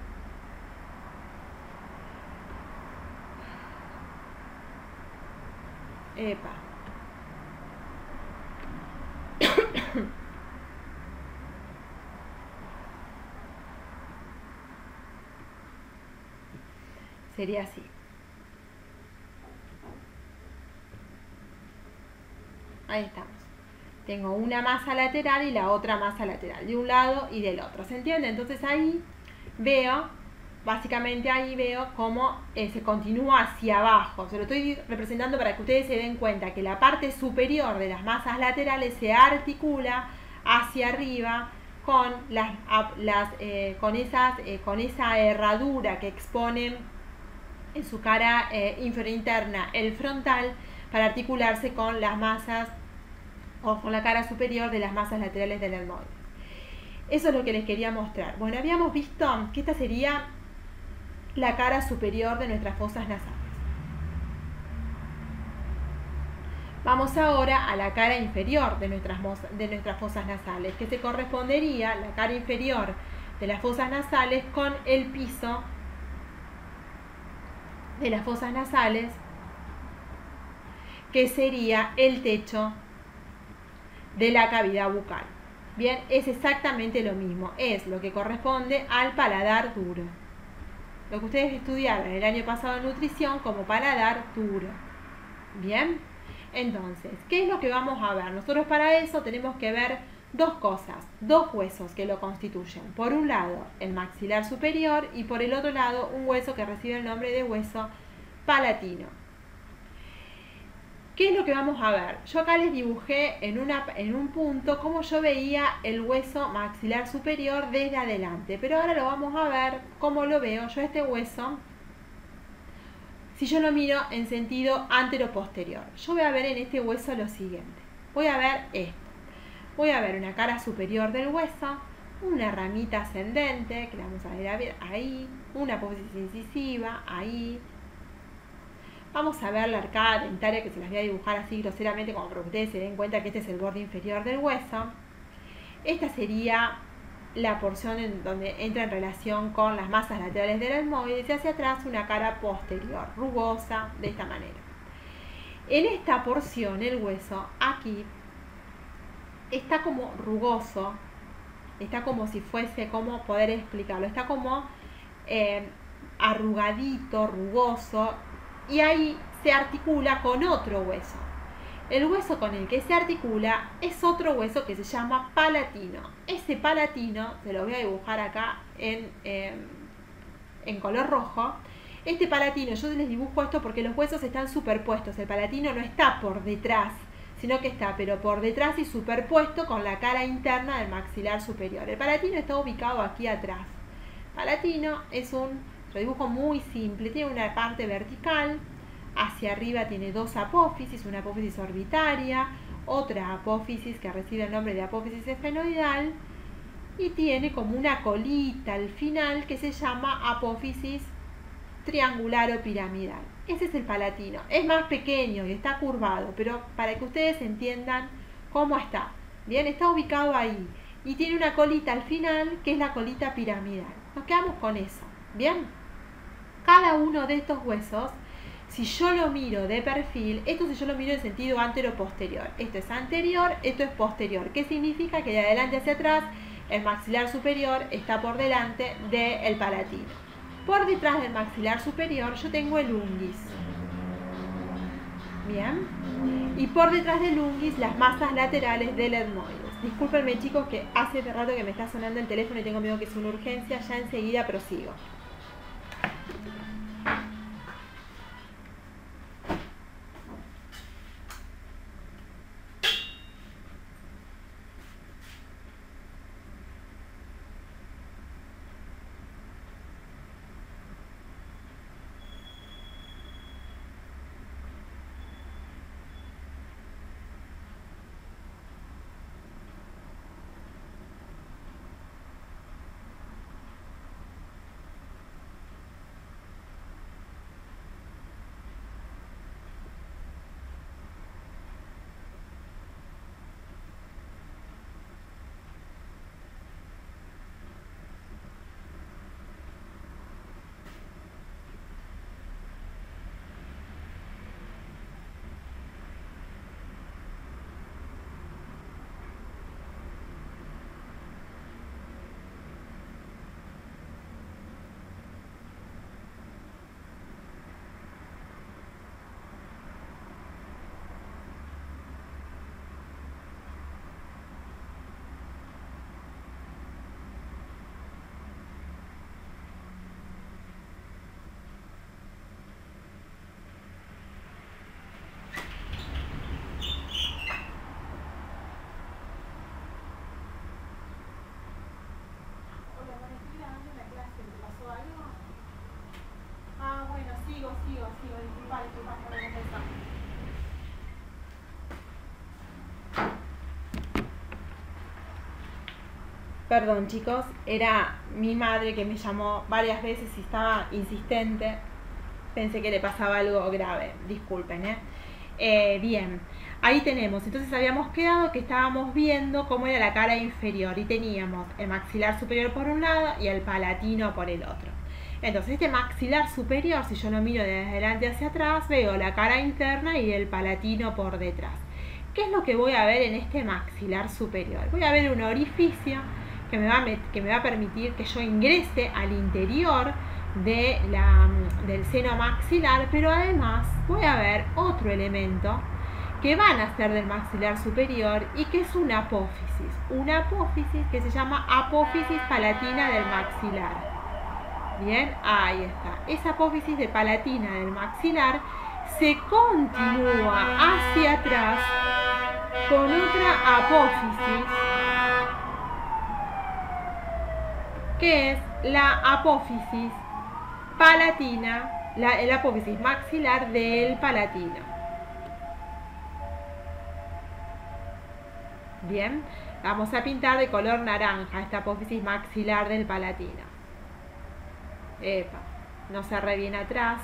Epa. Sería así. Ahí estamos. Tengo una masa lateral y la otra masa lateral, de un lado y del otro. ¿Se entiende? Entonces ahí veo, básicamente ahí veo cómo eh, se continúa hacia abajo. Se lo estoy representando para que ustedes se den cuenta que la parte superior de las masas laterales se articula hacia arriba con, las, las, eh, con, esas, eh, con esa herradura que exponen en su cara eh, inferior interna el frontal para articularse con las masas o con la cara superior de las masas laterales del etmoides. Eso es lo que les quería mostrar. Bueno, habíamos visto que esta sería la cara superior de nuestras fosas nasales. Vamos ahora a la cara inferior de nuestras, de nuestras fosas nasales, que se correspondería la cara inferior de las fosas nasales con el piso de las fosas nasales, que sería el techo de la cavidad bucal. Bien, es exactamente lo mismo, es lo que corresponde al paladar duro, lo que ustedes estudiaron el año pasado en nutrición como paladar duro. Bien, entonces, ¿qué es lo que vamos a ver? Nosotros para eso tenemos que ver dos cosas, dos huesos que lo constituyen. Por un lado, el maxilar superior y por el otro lado, un hueso que recibe el nombre de hueso palatino. ¿Qué es lo que vamos a ver? Yo acá les dibujé en, una, en un punto cómo yo veía el hueso maxilar superior desde adelante, pero ahora lo vamos a ver cómo lo veo yo este hueso si yo lo miro en sentido antero-posterior. Yo voy a ver en este hueso lo siguiente. Voy a ver esto. Voy a ver una cara superior del hueso, una ramita ascendente, que la vamos a ver ahí, una apófisis incisiva, ahí. Vamos a ver la arcada dentaria, que se las voy a dibujar así groseramente como para que ustedes se den cuenta que este es el borde inferior del hueso. Esta sería la porción en donde entra en relación con las masas laterales del etmoides y hacia atrás una cara posterior, rugosa, de esta manera. En esta porción, el hueso, aquí, está como rugoso, está como si fuese, ¿cómo poder explicarlo? Está como eh, arrugadito, rugoso, y ahí se articula con otro hueso. El hueso con el que se articula es otro hueso que se llama palatino. Ese palatino, se lo voy a dibujar acá en, eh, en color rojo. Este palatino, yo les dibujo esto porque los huesos están superpuestos. El palatino no está por detrás, sino que está pero por detrás y superpuesto con la cara interna del maxilar superior. El palatino está ubicado aquí atrás. Palatino es un, lo dibujo muy simple, tiene una parte vertical. Hacia arriba tiene dos apófisis, una apófisis orbitaria, otra apófisis que recibe el nombre de apófisis esfenoidal y tiene como una colita al final que se llama apófisis triangular o piramidal. Ese es el palatino. Es más pequeño y está curvado, pero para que ustedes entiendan cómo está. Bien, está ubicado ahí. y tiene una colita al final que es la colita piramidal. Nos quedamos con eso, ¿bien? Cada uno de estos huesos, si yo lo miro de perfil, esto si yo lo miro en sentido antero-posterior, esto es anterior, esto es posterior. ¿Qué significa? Que de adelante hacia atrás el maxilar superior está por delante del palatino. Por detrás del maxilar superior yo tengo el unguis. Bien. Y por detrás del unguis las masas laterales del etmoides. Discúlpenme chicos que hace rato que me está sonando el teléfono y tengo miedo que sea una urgencia. Ya enseguida prosigo. Sigo, sigo, sigo, disculpa, disculpa, no me contesta. Perdón chicos, era mi madre que me llamó varias veces y estaba insistente. Pensé que le pasaba algo grave, disculpen, ¿eh? Eh, bien, ahí tenemos, entonces habíamos quedado que estábamos viendo cómo era la cara inferior y teníamos el maxilar superior por un lado y el palatino por el otro. Entonces este maxilar superior, si yo lo miro desde adelante hacia atrás, veo la cara interna y el palatino por detrás. ¿Qué es lo que voy a ver en este maxilar superior? Voy a ver un orificio que me va a, que me va a permitir que yo ingrese al interior de la, del seno maxilar, pero además voy a ver otro elemento que van a ser del maxilar superior y que es una apófisis. Una apófisis que se llama apófisis palatina del maxilar. Bien, ahí está. Esa apófisis de palatina del maxilar se continúa hacia atrás con otra apófisis que es la apófisis palatina, la, la apófisis maxilar del palatino. Bien, vamos a pintar de color naranja esta apófisis maxilar del palatino. Epa, no se re bien atrás.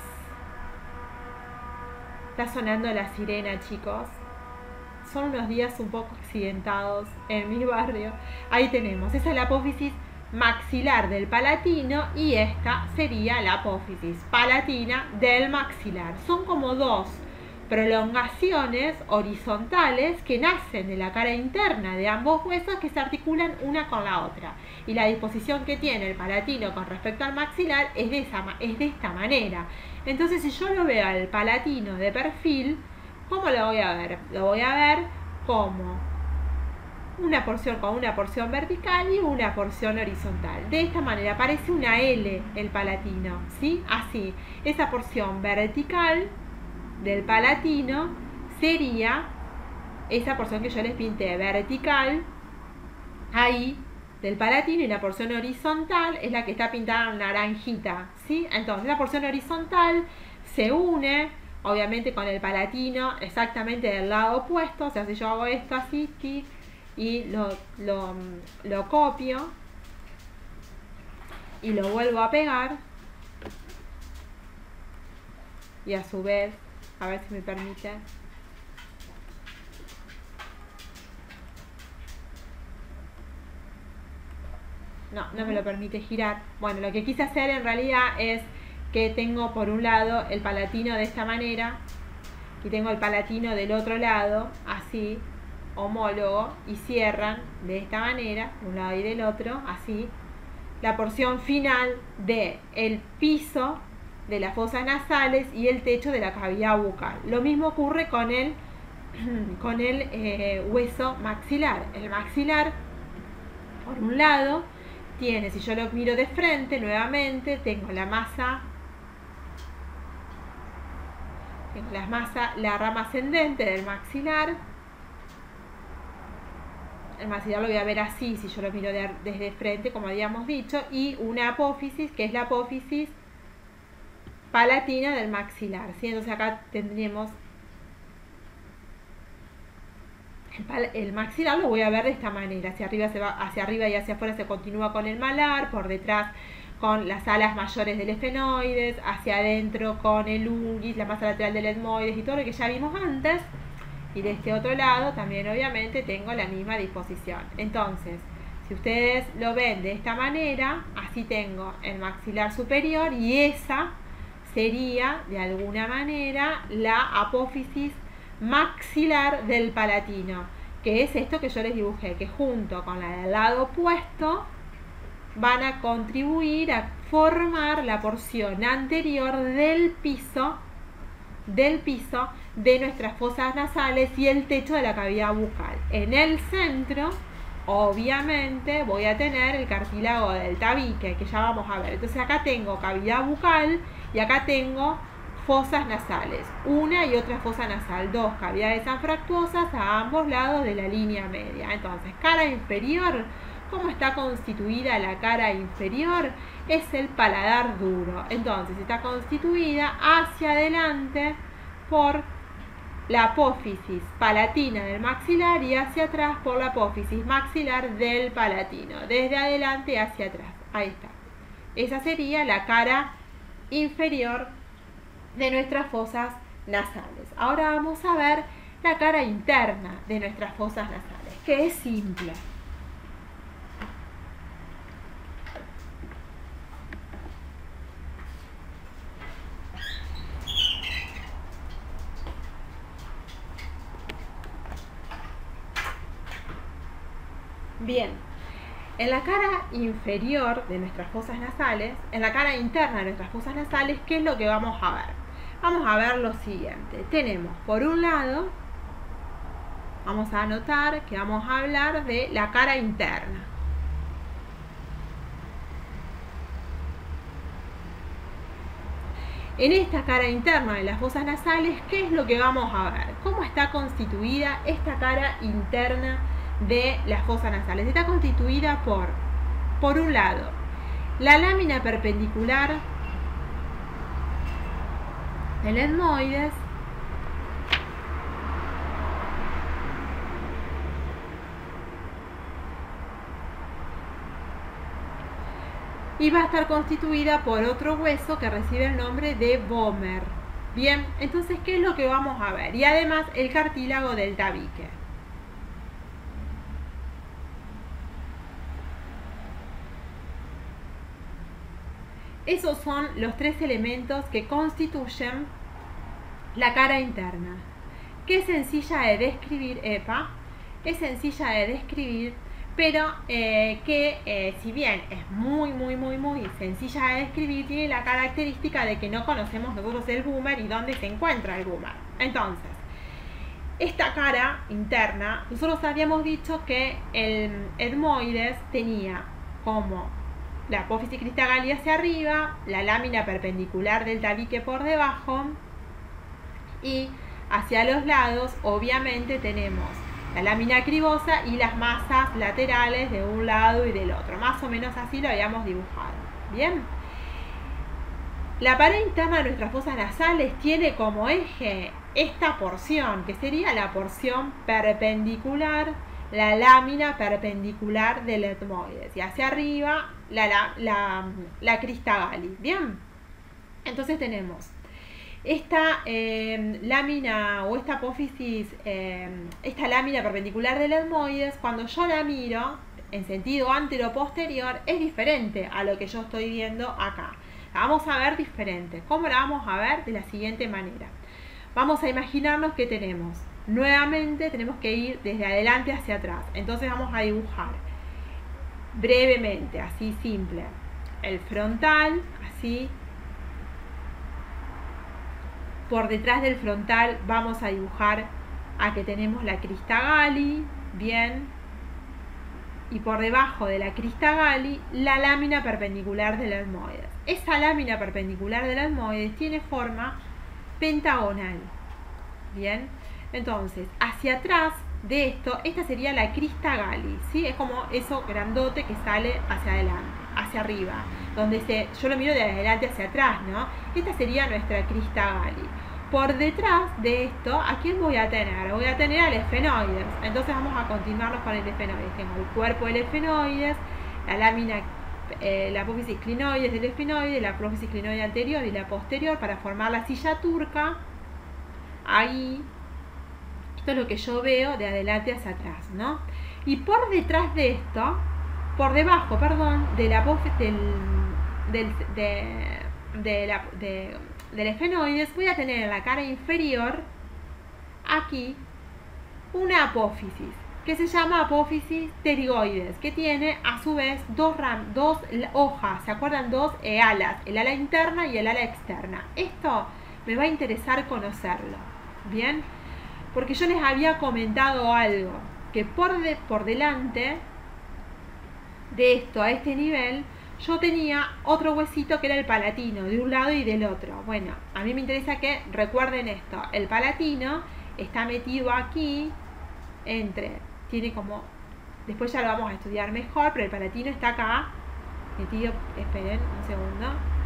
Está sonando la sirena, chicos. Son unos días un poco accidentados en mi barrio. Ahí tenemos, esa es la apófisis maxilar del palatino y esta sería la apófisis palatina del maxilar. Son como dos prolongaciones horizontales que nacen de la cara interna de ambos huesos que se articulan una con la otra. Y la disposición que tiene el palatino con respecto al maxilar es de, esa, es de esta manera. Entonces, si yo lo veo al palatino de perfil, ¿cómo lo voy a ver? Lo voy a ver como una porción con una porción vertical y una porción horizontal. De esta manera parece una L el palatino, ¿sí? Así, esa porción vertical del palatino sería esa porción que yo les pinté vertical ahí del palatino, y la porción horizontal es la que está pintada en naranjita, ¿sí? Entonces la porción horizontal se une obviamente con el palatino exactamente del lado opuesto. O sea, si yo hago esto así, tic, y lo, lo, lo copio y lo vuelvo a pegar, y a su vez, a ver si me permite, no, no me lo permite girar. Bueno, lo que quise hacer en realidad es que tengo por un lado el palatino de esta manera y tengo el palatino del otro lado, así, homólogo, y cierran de esta manera, de un lado y del otro, así, la porción final de el piso de las fosas nasales y el techo de la cavidad bucal. Lo mismo ocurre con el, con el eh, hueso maxilar. El maxilar, por un lado, tiene, si yo lo miro de frente nuevamente, tengo la masa, tengo la masa, la rama ascendente del maxilar. El maxilar lo voy a ver así, si yo lo miro de, desde frente, como habíamos dicho, y una apófisis, que es la apófisis palatina del maxilar, ¿sí? Entonces acá tendríamos el, el maxilar, lo voy a ver de esta manera, hacia arriba se va, hacia arriba y hacia afuera se continúa con el malar, por detrás con las alas mayores del esfenoides, hacia adentro con el ungis, la masa lateral del etmoides y todo lo que ya vimos antes. Y de este otro lado también obviamente tengo la misma disposición. Entonces, si ustedes lo ven de esta manera, así tengo el maxilar superior y esa sería de alguna manera la apófisis maxilar del palatino, que es esto que yo les dibujé, que junto con la del lado opuesto van a contribuir a formar la porción anterior del piso del piso de nuestras fosas nasales y el techo de la cavidad bucal. En el centro, obviamente, voy a tener el cartílago del tabique, que ya vamos a ver. Entonces acá tengo cavidad bucal y acá tengo fosas nasales, una y otra fosa nasal, dos cavidades anfractuosas a ambos lados de la línea media. Entonces, cara inferior, ¿cómo está constituida la cara inferior? Es el paladar duro. Entonces está constituida hacia adelante por la apófisis palatina del maxilar y hacia atrás por la apófisis maxilar del palatino. Desde adelante hacia atrás. Ahí está. Esa sería la cara inferior de nuestras fosas nasales. Ahora vamos a ver la cara interna de nuestras fosas nasales, que es simple. Bien, en la cara inferior de nuestras fosas nasales, en la cara interna de nuestras fosas nasales, ¿qué es lo que vamos a ver? Vamos a ver lo siguiente. Tenemos, por un lado, vamos a anotar que vamos a hablar de la cara interna. En esta cara interna de las fosas nasales, ¿qué es lo que vamos a ver? ¿Cómo está constituida esta cara interna de las fosas nasales? Está constituida por, por un lado, la lámina perpendicular del etmoides, y va a estar constituida por otro hueso que recibe el nombre de vómer. Bien, entonces, ¿qué es lo que vamos a ver? Y además el cartílago del tabique. Esos son los tres elementos que constituyen la cara interna, que es sencilla de describir, epa, es sencilla de describir, pero eh, que eh, si bien es muy, muy, muy, muy sencilla de describir, tiene la característica de que no conocemos nosotros el vómer y dónde se encuentra el vómer. Entonces, esta cara interna, nosotros habíamos dicho que el etmoides tenía como la apófisis cristagalli hacia arriba, la lámina perpendicular del tabique por debajo, y hacia los lados obviamente tenemos la lámina cribosa y las masas laterales de un lado y del otro. Más o menos así lo habíamos dibujado. Bien. La pared interna de nuestras fosas nasales tiene como eje esta porción, que sería la porción perpendicular, la lámina perpendicular del etmoides, y hacia arriba la, la, la, la cristagalli. Bien. Entonces tenemos esta eh, lámina o esta apófisis, eh, esta lámina perpendicular del etmoides. Cuando yo la miro en sentido antero-posterior es diferente a lo que yo estoy viendo acá. La vamos a ver diferente. ¿Cómo la vamos a ver? De la siguiente manera. Vamos a imaginarnos que tenemos, nuevamente tenemos que ir desde adelante hacia atrás. Entonces vamos a dibujar brevemente, así simple, el frontal, así. Por detrás del frontal vamos a dibujar a que tenemos la crista Gali, bien, y por debajo de la crista Gali la lámina perpendicular del almohades. Esa lámina perpendicular del almohades tiene forma pentagonal, bien. Entonces, hacia atrás de esto, esta sería la crista Gali, ¿sí? Es como eso grandote que sale hacia adelante, hacia arriba, donde se, yo lo miro de adelante hacia atrás, ¿no? Esta sería nuestra crista Gali. Por detrás de esto, ¿a quién voy a tener? Voy a tener al efenoides. Entonces vamos a continuarnos con el efenoides. Tengo el cuerpo del efenoides, la lámina, eh, la apófisis clinoides del efenoide, la apófisis clinoide anterior y la posterior para formar la silla turca. Ahí, esto es lo que yo veo de adelante hacia atrás, ¿no? Y por detrás de esto, por debajo, perdón, de la apófisis del, del, de, de la, de, del efenoides, voy a tener en la cara inferior, aquí, una apófisis, que se llama apófisis pterigoides, que tiene a su vez dos, ram, dos hojas, ¿se acuerdan? Dos eh, alas, el ala interna y el ala externa. Esto me va a interesar conocerlo, ¿bien? Porque yo les había comentado algo, que por, de, por delante de esto, a este nivel, yo tenía otro huesito que era el palatino, de un lado y del otro. Bueno, a mí me interesa que recuerden esto. El palatino está metido aquí, entre, tiene como, después ya lo vamos a estudiar mejor, pero el palatino está acá, metido, esperen un segundo.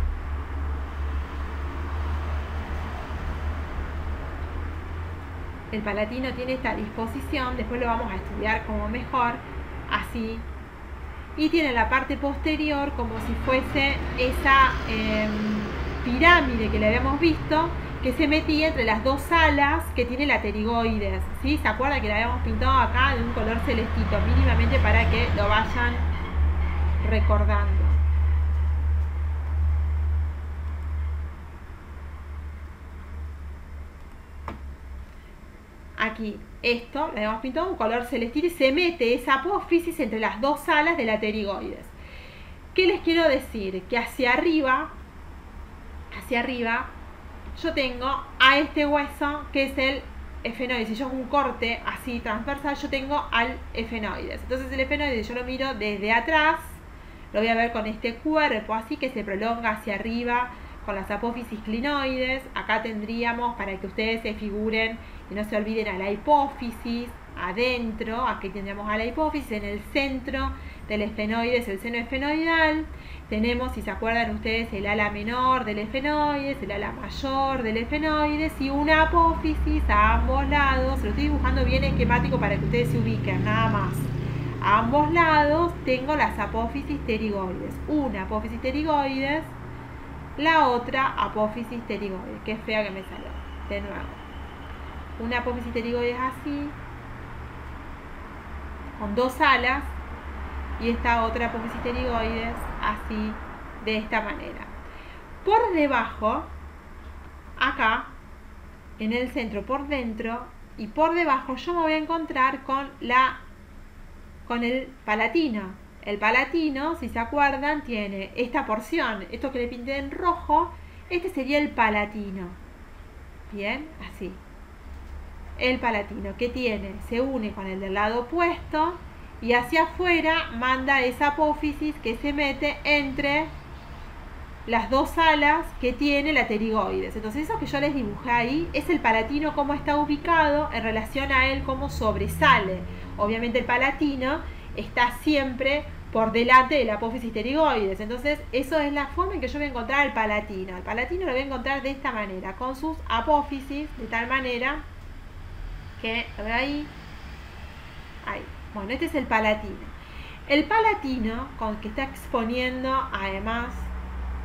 El palatino tiene esta disposición, después lo vamos a estudiar como mejor, así. Y tiene la parte posterior como si fuese esa eh, pirámide que le habíamos visto, que se metía entre las dos alas que tiene la pterigoides, ¿sí? ¿Se acuerdan que la habíamos pintado acá de un color celestito, mínimamente para que lo vayan recordando? Aquí, esto, le habíamos pintado un color celestito y se mete esa apófisis entre las dos alas de la pterigoides. ¿Qué les quiero decir? Que hacia arriba, hacia arriba, yo tengo a este hueso que es el efenoides. Si yo hago un corte así transversal, yo tengo al efenoides. Entonces el efenoides yo lo miro desde atrás, lo voy a ver con este cuerpo así que se prolonga hacia arriba con las apófisis clinoides. Acá tendríamos, para que ustedes se figuren y no se olviden, a la hipófisis adentro. Aquí tendríamos a la hipófisis en el centro del efenoides, el seno efenoidal. Tenemos, si se acuerdan ustedes, el ala menor del efenoides, el ala mayor del efenoides y una apófisis a ambos lados. Se lo estoy dibujando bien esquemático para que ustedes se ubiquen, nada más. A ambos lados tengo las apófisis pterigoides. Una apófisis pterigoides, la otra apófisis pterigoides. Qué fea que me salió. De nuevo. Una apófisis pterigoides así, con dos alas, y esta otra apófisis pterigoides así, de esta manera. Por debajo, acá, en el centro, por dentro y por debajo, yo me voy a encontrar con la con el palatino. El palatino, si se acuerdan, tiene esta porción, esto que le pinté en rojo, este sería el palatino. Bien, así. El palatino, que tiene, se une con el del lado opuesto y hacia afuera manda esa apófisis que se mete entre las dos alas que tiene la pterigoides. Entonces eso que yo les dibujé ahí es el palatino, cómo está ubicado en relación a él, cómo sobresale. Obviamente el palatino está siempre por delante de la apófisis pterigoides. Entonces eso es la forma en que yo voy a encontrar el palatino. El palatino lo voy a encontrar de esta manera, con sus apófisis, de tal manera que, a ver ahí, ahí. Bueno, este es el palatino. El palatino, con que está exponiendo además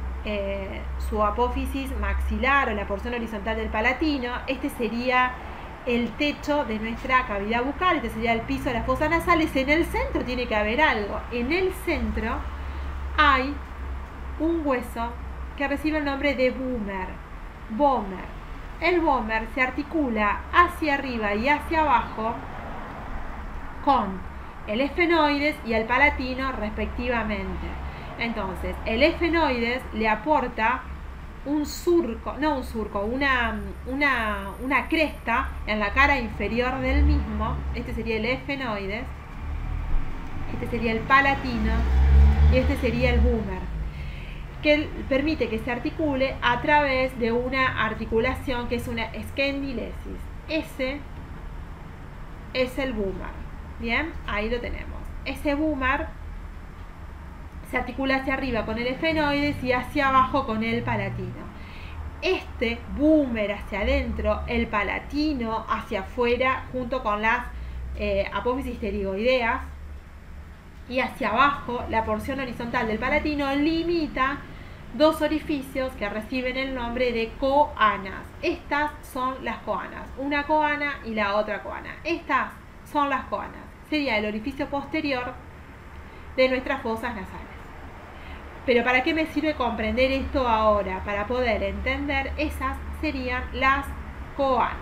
eh, su apófisis maxilar o la porción horizontal del palatino, este sería el techo de nuestra cavidad bucal, este sería el piso de las fosas nasales. En el centro tiene que haber algo. En el centro hay un hueso que recibe el nombre de vomer. Vomer. El vomer se articula hacia arriba y hacia abajo con el esfenoides y el palatino respectivamente. Entonces, el esfenoides le aporta un surco, no un surco, una, una, una cresta en la cara inferior del mismo. Este sería el esfenoides, este sería el palatino y este sería el vomer, que permite que se articule a través de una articulación que es una escendilesis. Ese es el vomer. Bien, ahí lo tenemos. Ese vomer se articula hacia arriba con el esfenoides y hacia abajo con el palatino. Este vomer hacia adentro, el palatino hacia afuera junto con las eh, apófisis pterigoideas, y hacia abajo la porción horizontal del palatino limita dos orificios que reciben el nombre de coanas. Estas son las coanas, una coana y la otra coana. Estas son las coanas. Sería el orificio posterior de nuestras fosas nasales. Pero ¿para qué me sirve comprender esto ahora? Para poder entender, esas serían las coanas.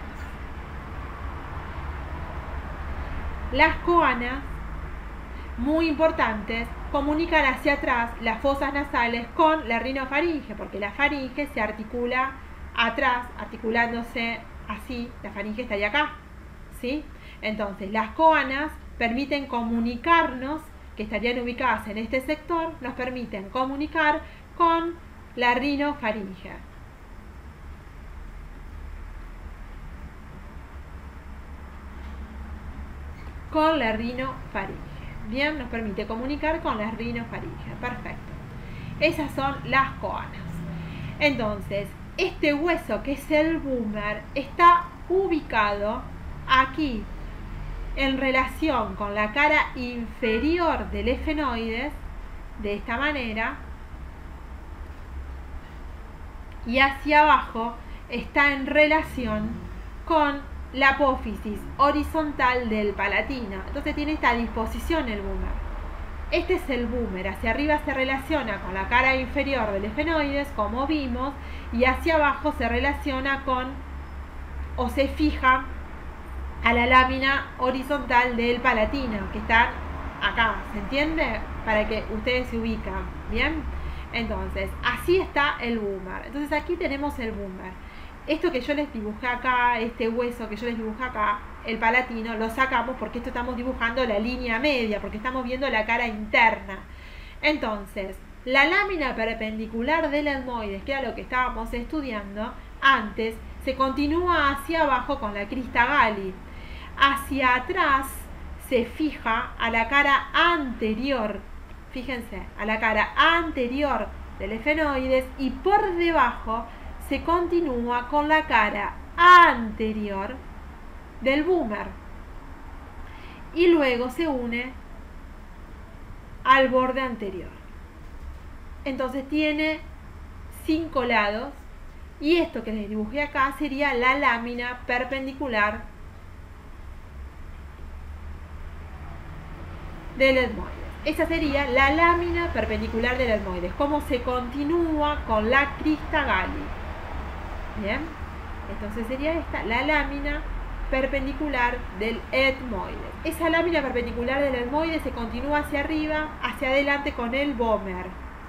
Las coanas, muy importantes, comunican hacia atrás las fosas nasales con la rinofaringe, porque la faringe se articula atrás, articulándose así. La faringe estaría acá, ¿sí? Entonces, las coanas permiten comunicarnos, que estarían ubicadas en este sector, nos permiten comunicar con la rinofaringe. Con la rinofaringe. Bien, nos permite comunicar con la rinofaringe. Perfecto. Esas son las coanas. Entonces, este hueso que es el vomer está ubicado aquí, en relación con la cara inferior del esfenoides, de esta manera, y hacia abajo está en relación con la apófisis horizontal del palatino. Entonces tiene esta disposición el vomer. Este es el vomer. Hacia arriba se relaciona con la cara inferior del esfenoides, como vimos, y hacia abajo se relaciona con, o se fija a la lámina horizontal del palatino, que está acá, ¿se entiende? Para que ustedes se ubican, ¿bien? Entonces, así está el vomer. Entonces aquí tenemos el vomer. Esto que yo les dibujé acá, este hueso que yo les dibujé acá, el palatino, lo sacamos porque esto estamos dibujando la línea media, porque estamos viendo la cara interna. Entonces, la lámina perpendicular del etmoides, que era lo que estábamos estudiando antes, se continúa hacia abajo con la crista Galli. Hacia atrás se fija a la cara anterior, fíjense, a la cara anterior del esfenoides, y por debajo se continúa con la cara anterior del vomer y luego se une al borde anterior. Entonces tiene cinco lados, y esto que les dibujé acá sería la lámina perpendicular del etmoides. Esa sería la lámina perpendicular del etmoides, cómo se continúa con la crista Galli. Bien, entonces sería esta, la lámina perpendicular del etmoides. Esa lámina perpendicular del etmoides se continúa hacia arriba, hacia adelante con el vomer.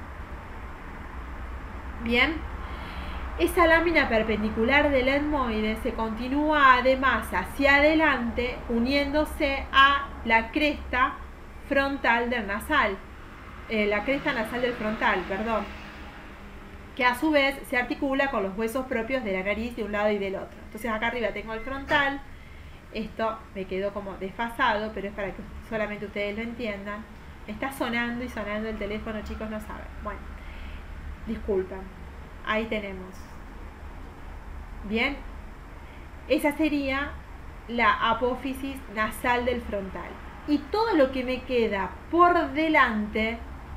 Bien, esa lámina perpendicular del etmoides se continúa además hacia adelante, uniéndose a la cresta frontal del nasal, eh, la cresta nasal del frontal, perdón, que a su vez se articula con los huesos propios de la nariz de un lado y del otro. Entonces acá arriba tengo el frontal, esto me quedó como desfasado, pero es para que solamente ustedes lo entiendan. Está sonando y sonando el teléfono, chicos, no saben. Bueno, disculpen, ahí tenemos. Bien, esa sería la apófisis nasal del frontal. Y todo lo que me queda por delante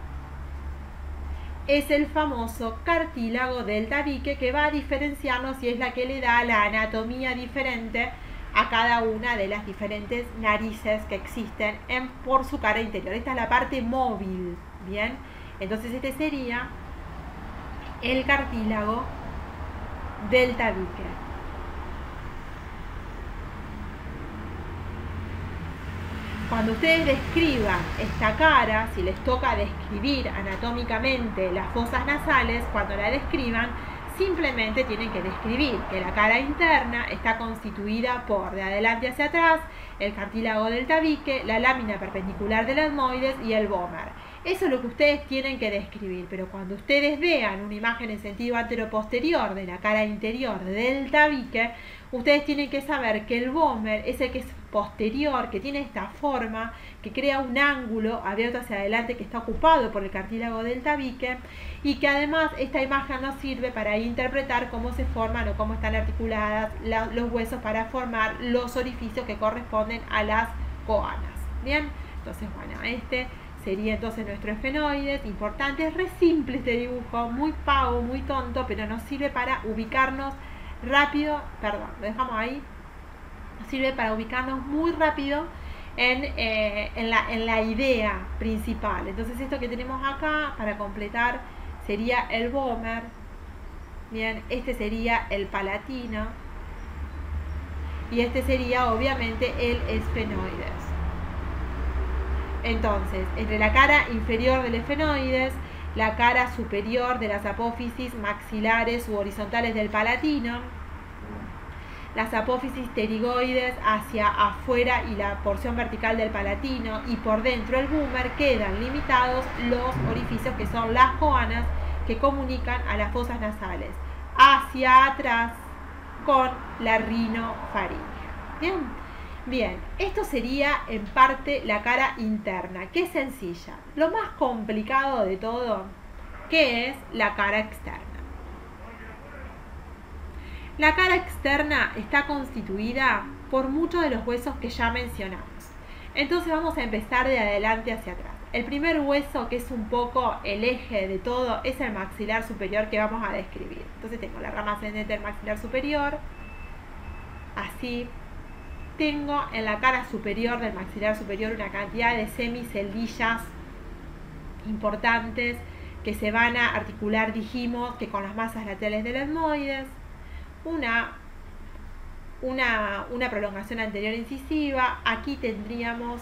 es el famoso cartílago del tabique, que va a diferenciarnos y es la que le da la anatomía diferente a cada una de las diferentes narices que existen en, por su cara interior. Esta es la parte móvil, ¿bien? Entonces este sería el cartílago del tabique. Cuando ustedes describan esta cara, si les toca describir anatómicamente las fosas nasales, cuando la describan, simplemente tienen que describir que la cara interna está constituida por, de adelante hacia atrás, el cartílago del tabique, la lámina perpendicular del etmoides y el vómer. Eso es lo que ustedes tienen que describir, pero cuando ustedes vean una imagen en sentido anteroposterior de la cara interior del tabique, ustedes tienen que saber que el vómer es el que es posterior, que tiene esta forma, que crea un ángulo abierto hacia adelante que está ocupado por el cartílago del tabique, y que además esta imagen nos sirve para interpretar cómo se forman o cómo están articuladas la, los huesos para formar los orificios que corresponden a las coanas. Bien, entonces bueno, este sería entonces nuestro esfenoides. Importante, es re simple este dibujo, muy pavo, muy tonto, pero nos sirve para ubicarnos rápido, perdón, lo dejamos ahí, nos sirve para ubicarnos muy rápido en, eh, en, la, en la idea principal. Entonces esto que tenemos acá para completar sería el vómer, bien, este sería el palatino y este sería obviamente el esfenoides. Entonces, entre la cara inferior del esfenoides, la cara superior de las apófisis maxilares u horizontales del palatino, las apófisis pterigoides hacia afuera y la porción vertical del palatino, y por dentro el vómer, quedan limitados los orificios que son las coanas que comunican a las fosas nasales hacia atrás con la rinofaringe. Bien. Bien, esto sería en parte la cara interna, que es sencilla. Lo más complicado de todo, que es la cara externa. La cara externa está constituida por muchos de los huesos que ya mencionamos. Entonces vamos a empezar de adelante hacia atrás. El primer hueso, que es un poco el eje de todo, es el maxilar superior, que vamos a describir. Entonces tengo la rama ascendente del maxilar superior, así. Tengo en la cara superior del maxilar superior una cantidad de semiceldillas importantes que se van a articular, dijimos, que con las masas laterales del etmoides, una, una, una prolongación anterior incisiva. Aquí tendríamos,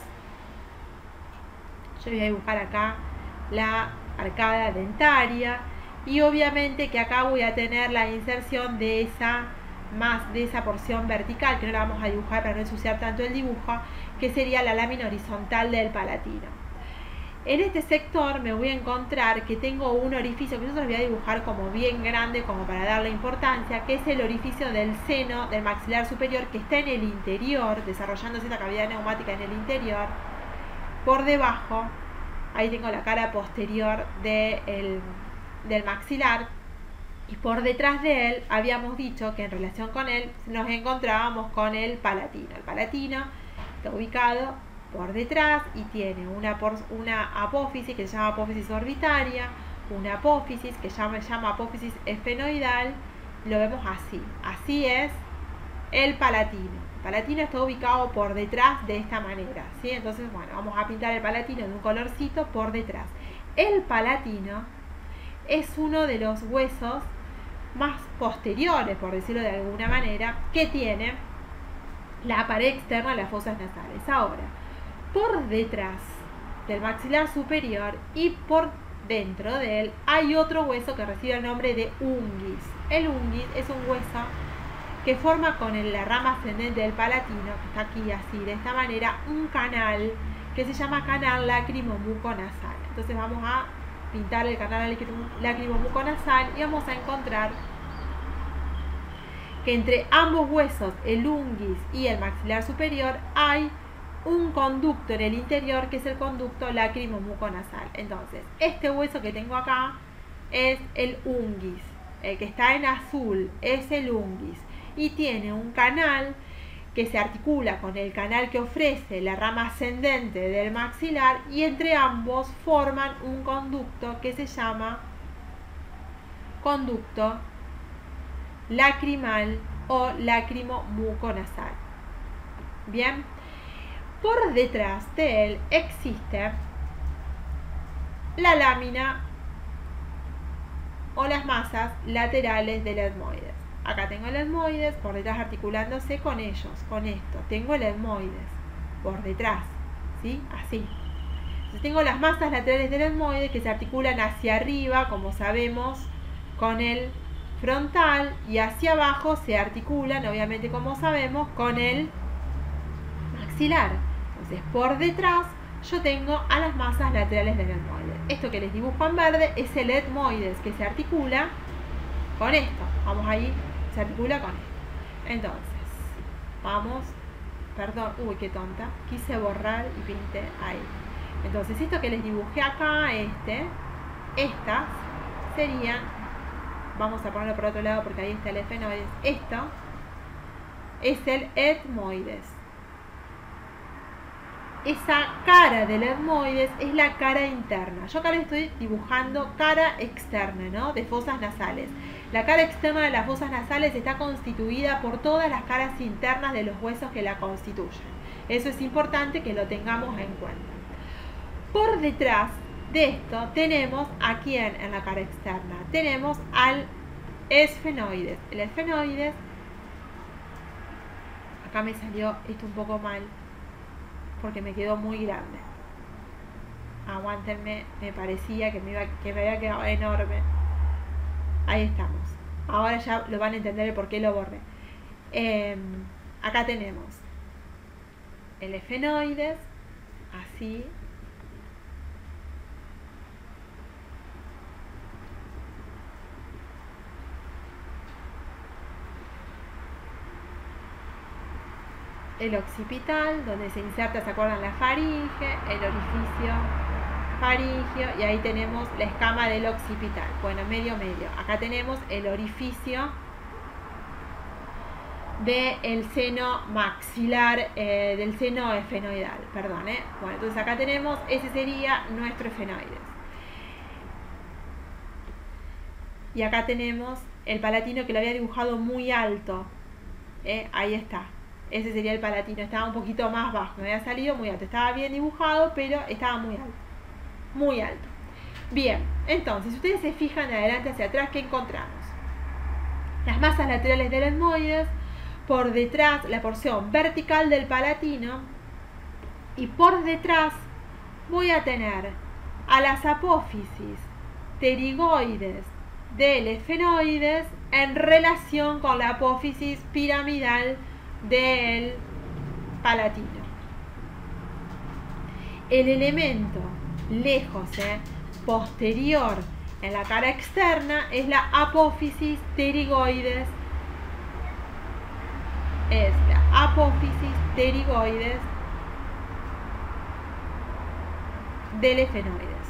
yo voy a dibujar acá la arcada dentaria, y obviamente que acá voy a tener la inserción de esa más de esa porción vertical, que no la vamos a dibujar para no ensuciar tanto el dibujo, que sería la lámina horizontal del palatino. En este sector me voy a encontrar que tengo un orificio que yo se los voy a dibujar como bien grande, como para darle importancia, que es el orificio del seno del maxilar superior, que está en el interior, desarrollándose esta cavidad neumática en el interior. Por debajo, ahí tengo la cara posterior de el, del maxilar. Y por detrás de él habíamos dicho que en relación con él nos encontrábamos con el palatino. El palatino está ubicado por detrás y tiene una, una apófisis que se llama apófisis orbitaria, una apófisis que se llama, llama apófisis esfenoidal. Lo vemos así. Así es el palatino. El palatino está ubicado por detrás de esta manera, ¿sí? Entonces, bueno, vamos a pintar el palatino de un colorcito por detrás. El palatino es uno de los huesos más posteriores, por decirlo de alguna manera, que tiene la pared externa de las fosas nasales. Ahora, por detrás del maxilar superior y por dentro de él hay otro hueso que recibe el nombre de unguis. El unguis es un hueso que forma con el, la rama ascendente del palatino, que está aquí así, de esta manera, un canal que se llama canal lacrimomuconasal. Entonces vamos a pintar el canal lacrimomuconasal y vamos a encontrar que entre ambos huesos, el unguis y el maxilar superior, hay un conducto en el interior que es el conducto lacrimomuconasal. Entonces, este hueso que tengo acá es el unguis, el que está en azul es el unguis y tiene un canal que se articula con el canal que ofrece la rama ascendente del maxilar, y entre ambos forman un conducto que se llama conducto lacrimal o lacrimomuconasal. Bien, por detrás de él existe la lámina o las masas laterales del etmoides. Acá tengo el etmoides por detrás articulándose con ellos, con esto. Tengo el etmoides por detrás, ¿sí? Así. Entonces tengo las masas laterales del etmoides que se articulan hacia arriba, como sabemos, con el frontal, y hacia abajo se articulan, obviamente como sabemos, con el maxilar. Entonces por detrás yo tengo a las masas laterales del etmoides. Esto que les dibujo en verde es el etmoides que se articula con esto. Vamos ahí, se articula con esto. Entonces, vamos, perdón, uy, qué tonta, quise borrar y pinté ahí. Entonces, esto que les dibujé acá, este, estas serían, vamos a ponerlo por otro lado porque ahí está el efenoides. Esto es el etmoides. Esa cara del etmoides es la cara interna. Yo acá le estoy dibujando cara externa, ¿no? De fosas nasales. La cara externa de las fosas nasales está constituida por todas las caras internas de los huesos que la constituyen. Eso es importante que lo tengamos en cuenta. Por detrás de esto tenemos a quién en la cara externa. Tenemos al esfenoides. El esfenoides, acá me salió esto un poco mal porque me quedó muy grande. Aguántenme, me parecía que me, iba, que me había quedado enorme. Ahí estamos. Ahora ya lo van a entender el por qué lo borré. Eh, acá tenemos el esfenoides, así. El occipital, donde se inserta, ¿se acuerdan? La faringe, el orificio faringeo, y ahí tenemos la escama del occipital. Bueno, medio medio. Acá tenemos el orificio del seno maxilar, eh, del seno esfenoidal, perdón, ¿eh? Bueno, entonces acá tenemos, ese sería nuestro esfenoides. Y acá tenemos el palatino que lo había dibujado muy alto, ¿eh? Ahí está. Ese sería el palatino, estaba un poquito más bajo, me había salido muy alto, estaba bien dibujado, pero estaba muy alto, muy alto. Bien, entonces, si ustedes se fijan de adelante hacia atrás, ¿qué encontramos? Las masas laterales del etmoides, por detrás la porción vertical del palatino, y por detrás voy a tener a las apófisis pterigoides del esfenoides en relación con la apófisis piramidal del palatino. El elemento lejos, eh, posterior en la cara externa es la apófisis pterigoides, es la apófisis pterigoides del esfenoides.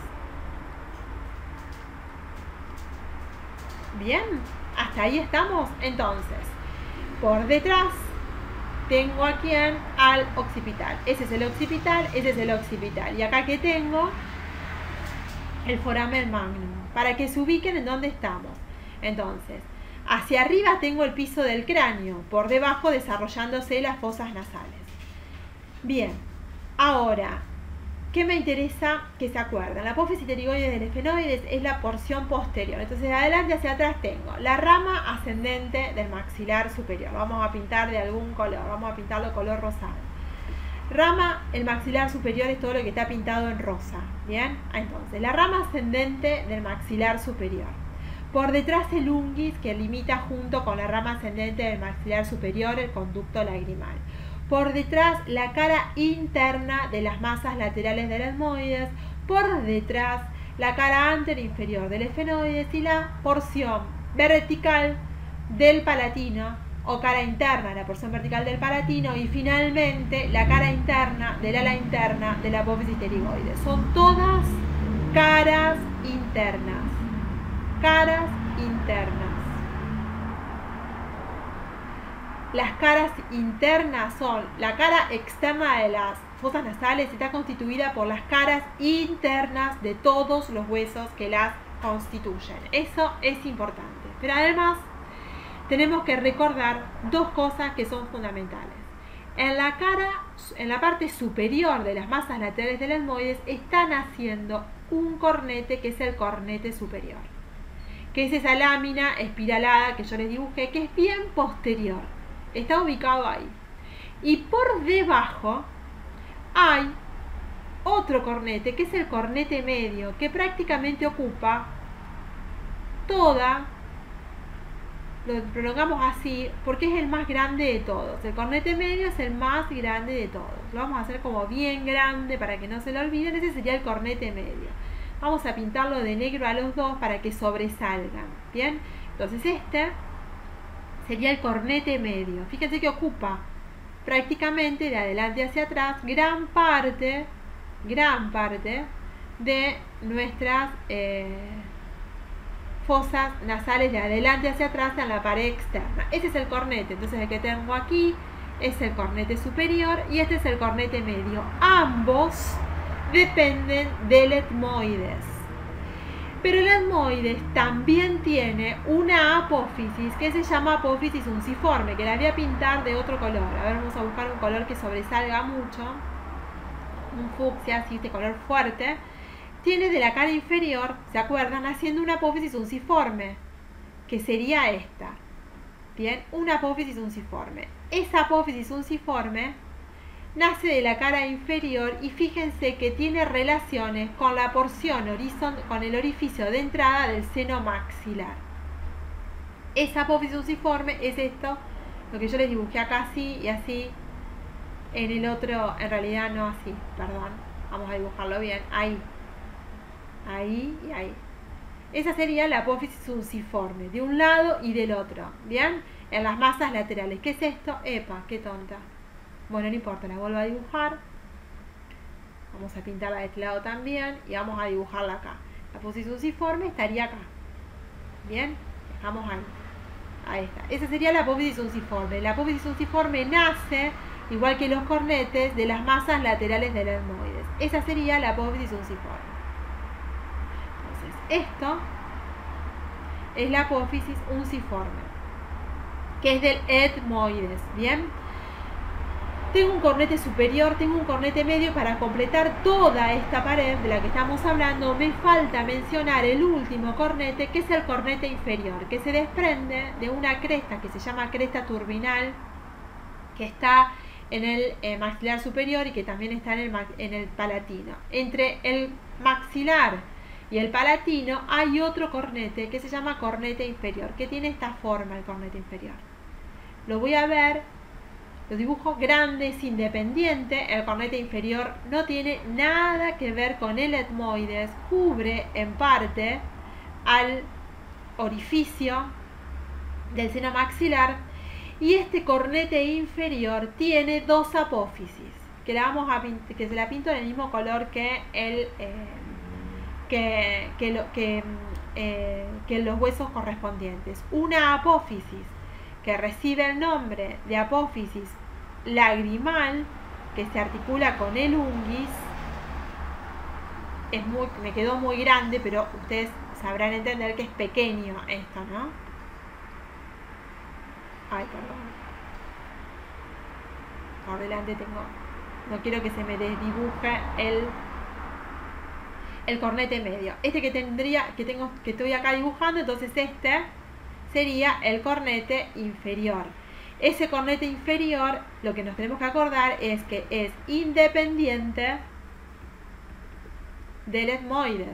Bien, hasta ahí estamos. Entonces, por detrás tengo a quién, al occipital. Ese es el occipital, ese es el occipital. Y acá que tengo el foramen magnum, para que se ubiquen en dónde estamos. Entonces, hacia arriba tengo el piso del cráneo, por debajo desarrollándose las fosas nasales. Bien, ahora, ¿qué me interesa que se acuerden? La apófisis pterigoides del esfenoides es la porción posterior. Entonces, de adelante hacia atrás tengo la rama ascendente del maxilar superior. Vamos a pintar de algún color, vamos a pintarlo color rosado. Rama, el maxilar superior es todo lo que está pintado en rosa. Bien, entonces, la rama ascendente del maxilar superior. Por detrás el unguis, que limita junto con la rama ascendente del maxilar superior el conducto lagrimal. Por detrás la cara interna de las masas laterales del etmoides, por detrás la cara anteroinferior del esfenoides y la porción vertical del palatino o cara interna, la porción vertical del palatino, y finalmente la cara interna del ala interna de la apófisis pterigoides. Son todas caras internas, caras internas. Las caras internas son la cara externa de las fosas nasales, está constituida por las caras internas de todos los huesos que las constituyen. Eso es importante. Pero además tenemos que recordar dos cosas que son fundamentales. En la cara, en la parte superior de las masas laterales del etmoides están haciendo un cornete que es el cornete superior, que es esa lámina espiralada que yo les dibujé, que es bien posterior, está ubicado ahí. Y por debajo hay otro cornete, que es el cornete medio, que prácticamente ocupa toda, lo prolongamos así, porque es el más grande de todos. El cornete medio es el más grande de todos. Lo vamos a hacer como bien grande para que no se lo olviden. Ese sería el cornete medio. Vamos a pintarlo de negro a los dos para que sobresalgan. Bien, entonces este sería el cornete medio. Fíjense que ocupa prácticamente de adelante hacia atrás gran parte, gran parte de nuestras eh, fosas nasales de adelante hacia atrás en la pared externa. Ese es el cornete. Entonces el que tengo aquí es el cornete superior y este es el cornete medio. Ambos dependen del etmoides. Pero el etmoides también tiene una apófisis que se llama apófisis unciforme, que la voy a pintar de otro color. A ver, vamos a buscar un color que sobresalga mucho. Un fucsia, así, este color fuerte. Tiene de la cara inferior, ¿se acuerdan? Haciendo una apófisis unciforme, que sería esta. Bien, una apófisis unciforme. Esa apófisis unciforme nace de la cara inferior y fíjense que tiene relaciones con la porción horizontal, con el orificio de entrada del seno maxilar. Esa apófisis unciforme es esto, lo que yo les dibujé acá así y así. En el otro, en realidad no así, perdón. Vamos a dibujarlo bien, ahí. Ahí y ahí. Esa sería la apófisis unciforme, de un lado y del otro, ¿bien? En las masas laterales. ¿Qué es esto? Epa, qué tonta. Bueno, no importa, la vuelvo a dibujar. Vamos a pintarla de este lado también y vamos a dibujarla acá. La apófisis unciforme estaría acá. ¿Bien? Dejamos ahí. Ahí está. Esa sería la apófisis unciforme. La apófisis unciforme nace, igual que los cornetes, de las masas laterales del etmoides. Esa sería la apófisis unciforme. Entonces, esto es la apófisis unciforme, que es del etmoides. ¿Bien? Tengo un cornete superior, tengo un cornete medio. Para completar toda esta pared de la que estamos hablando, me falta mencionar el último cornete, que es el cornete inferior, que se desprende de una cresta que se llama cresta turbinal, que está en el eh, maxilar superior y que también está en el, en el palatino. Entre el maxilar y el palatino hay otro cornete que se llama cornete inferior, que tiene esta forma, el cornete inferior. Lo voy a ver. Lo dibujo grande, es independiente. El cornete inferior no tiene nada que ver con el etmoides. Cubre en parte al orificio del seno maxilar. Y este cornete inferior tiene dos apófisis, que, la vamos a que se la pinto en el mismo color que, el, eh, que, que, lo, que, eh, que los huesos correspondientes. Una apófisis que recibe el nombre de apófisis lagrimal, que se articula con el unguis. Es muy, me quedó muy grande, pero ustedes sabrán entender que es pequeño esto, ¿no? Ay, perdón. Por delante tengo... No quiero que se me desdibuje el, el cornete medio. Este que tendría, que tengo, que estoy acá dibujando, entonces este sería el cornete inferior. Ese cornete inferior, lo que nos tenemos que acordar es que es independiente del etmoides.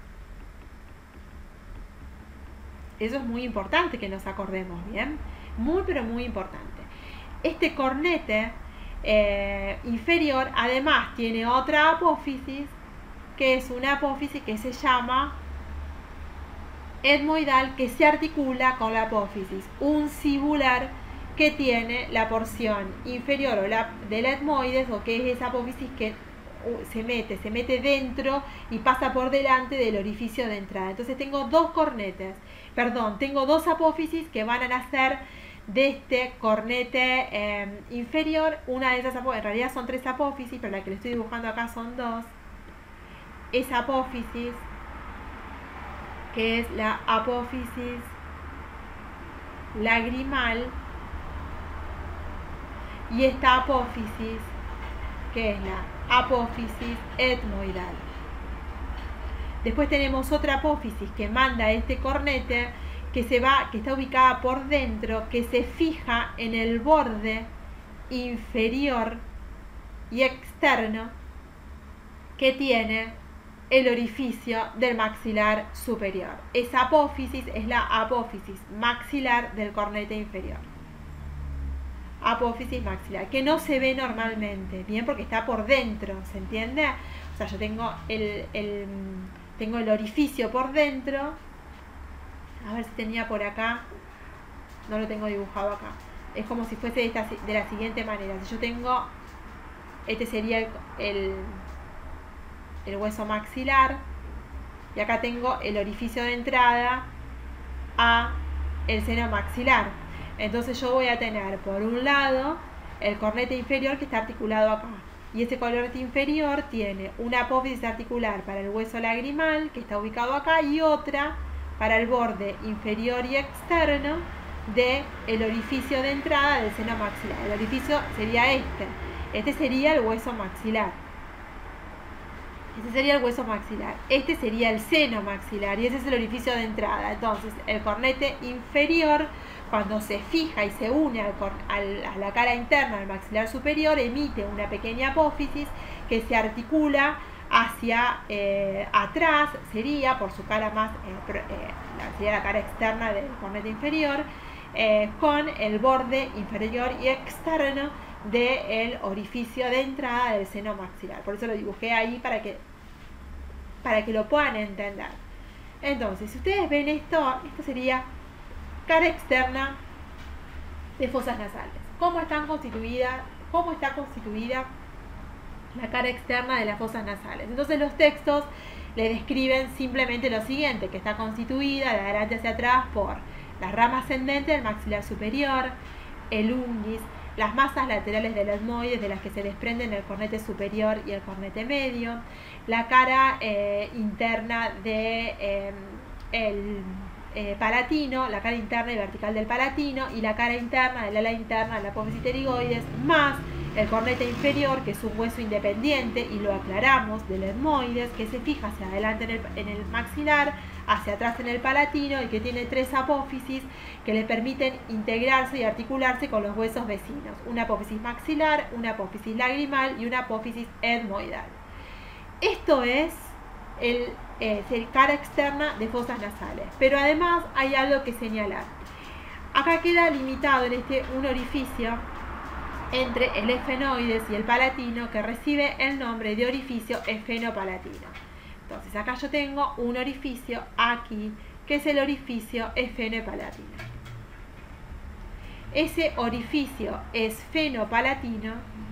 Eso es muy importante que nos acordemos, ¿bien? Muy, pero muy importante. Este cornete eh, inferior, además, tiene otra apófisis, que es una apófisis que se llama etmoidal, que se articula con la apófisis uncibular, que tiene la porción inferior o la, del etmoides, o que es esa apófisis que uh, se mete, se mete dentro y pasa por delante del orificio de entrada. Entonces tengo dos cornetes, perdón, tengo dos apófisis que van a nacer de este cornete eh, inferior. Una de esas apófisis, en realidad son tres apófisis, pero la que le estoy dibujando acá son dos. Esa apófisis, que es la apófisis lagrimal, y esta apófisis, que es la apófisis etmoidal. Después tenemos otra apófisis que manda este cornete, que se va, que está ubicada por dentro, que se fija en el borde inferior y externo que tiene el orificio del maxilar superior. Esa apófisis es la apófisis maxilar del cornete inferior. Apófisis maxilar, que no se ve normalmente, bien, porque está por dentro, ¿se entiende? O sea, yo tengo el, el, tengo el orificio por dentro. A ver si tenía por acá. No lo tengo dibujado acá. Es como si fuese de, esta, de la siguiente manera. Si yo tengo, este sería el, el, el hueso maxilar, y acá tengo el orificio de entrada a el seno maxilar. Entonces yo voy a tener por un lado el cornete inferior, que está articulado acá, y ese cornete inferior tiene una apófisis articular para el hueso lagrimal, que está ubicado acá, y otra para el borde inferior y externo del orificio de entrada del seno maxilar. El orificio sería este. Este sería el hueso maxilar. Este sería el hueso maxilar. Este sería el seno maxilar, y ese es el orificio de entrada. Entonces, el cornete inferior, cuando se fija y se une al, al, a la cara interna del maxilar superior, emite una pequeña apófisis que se articula hacia eh, atrás, sería por su cara más, eh, eh, sería la cara externa del cornete inferior, eh, con el borde inferior y externo del orificio de entrada del seno maxilar. Por eso lo dibujé ahí para que, para que lo puedan entender. Entonces, si ustedes ven esto, esto sería cara externa de fosas nasales. ¿Cómo están constituidas? ¿Cómo está constituida la cara externa de las fosas nasales? Entonces los textos le describen simplemente lo siguiente, que está constituida de adelante hacia atrás por la rama ascendente del maxilar superior, el unguis, las masas laterales del etmoides, de las que se desprenden el cornete superior y el cornete medio, la cara eh, interna de eh, el eh, palatino, la cara interna y vertical del palatino, y la cara interna del ala interna de la apófisis pterigoides, más el cornete inferior, que es un hueso independiente, y lo aclaramos, del etmoides, que se fija hacia adelante en el, en el maxilar, hacia atrás en el palatino, y que tiene tres apófisis que le permiten integrarse y articularse con los huesos vecinos. Una apófisis maxilar, una apófisis lagrimal y una apófisis etmoidal. Esto es el, eh, el cara externa de fosas nasales. Pero además hay algo que señalar. Acá queda limitado en este un orificio entre el esfenoides y el palatino, que recibe el nombre de orificio esfenopalatino. Entonces acá yo tengo un orificio aquí, que es el orificio esfenopalatino. Ese orificio esfenopalatino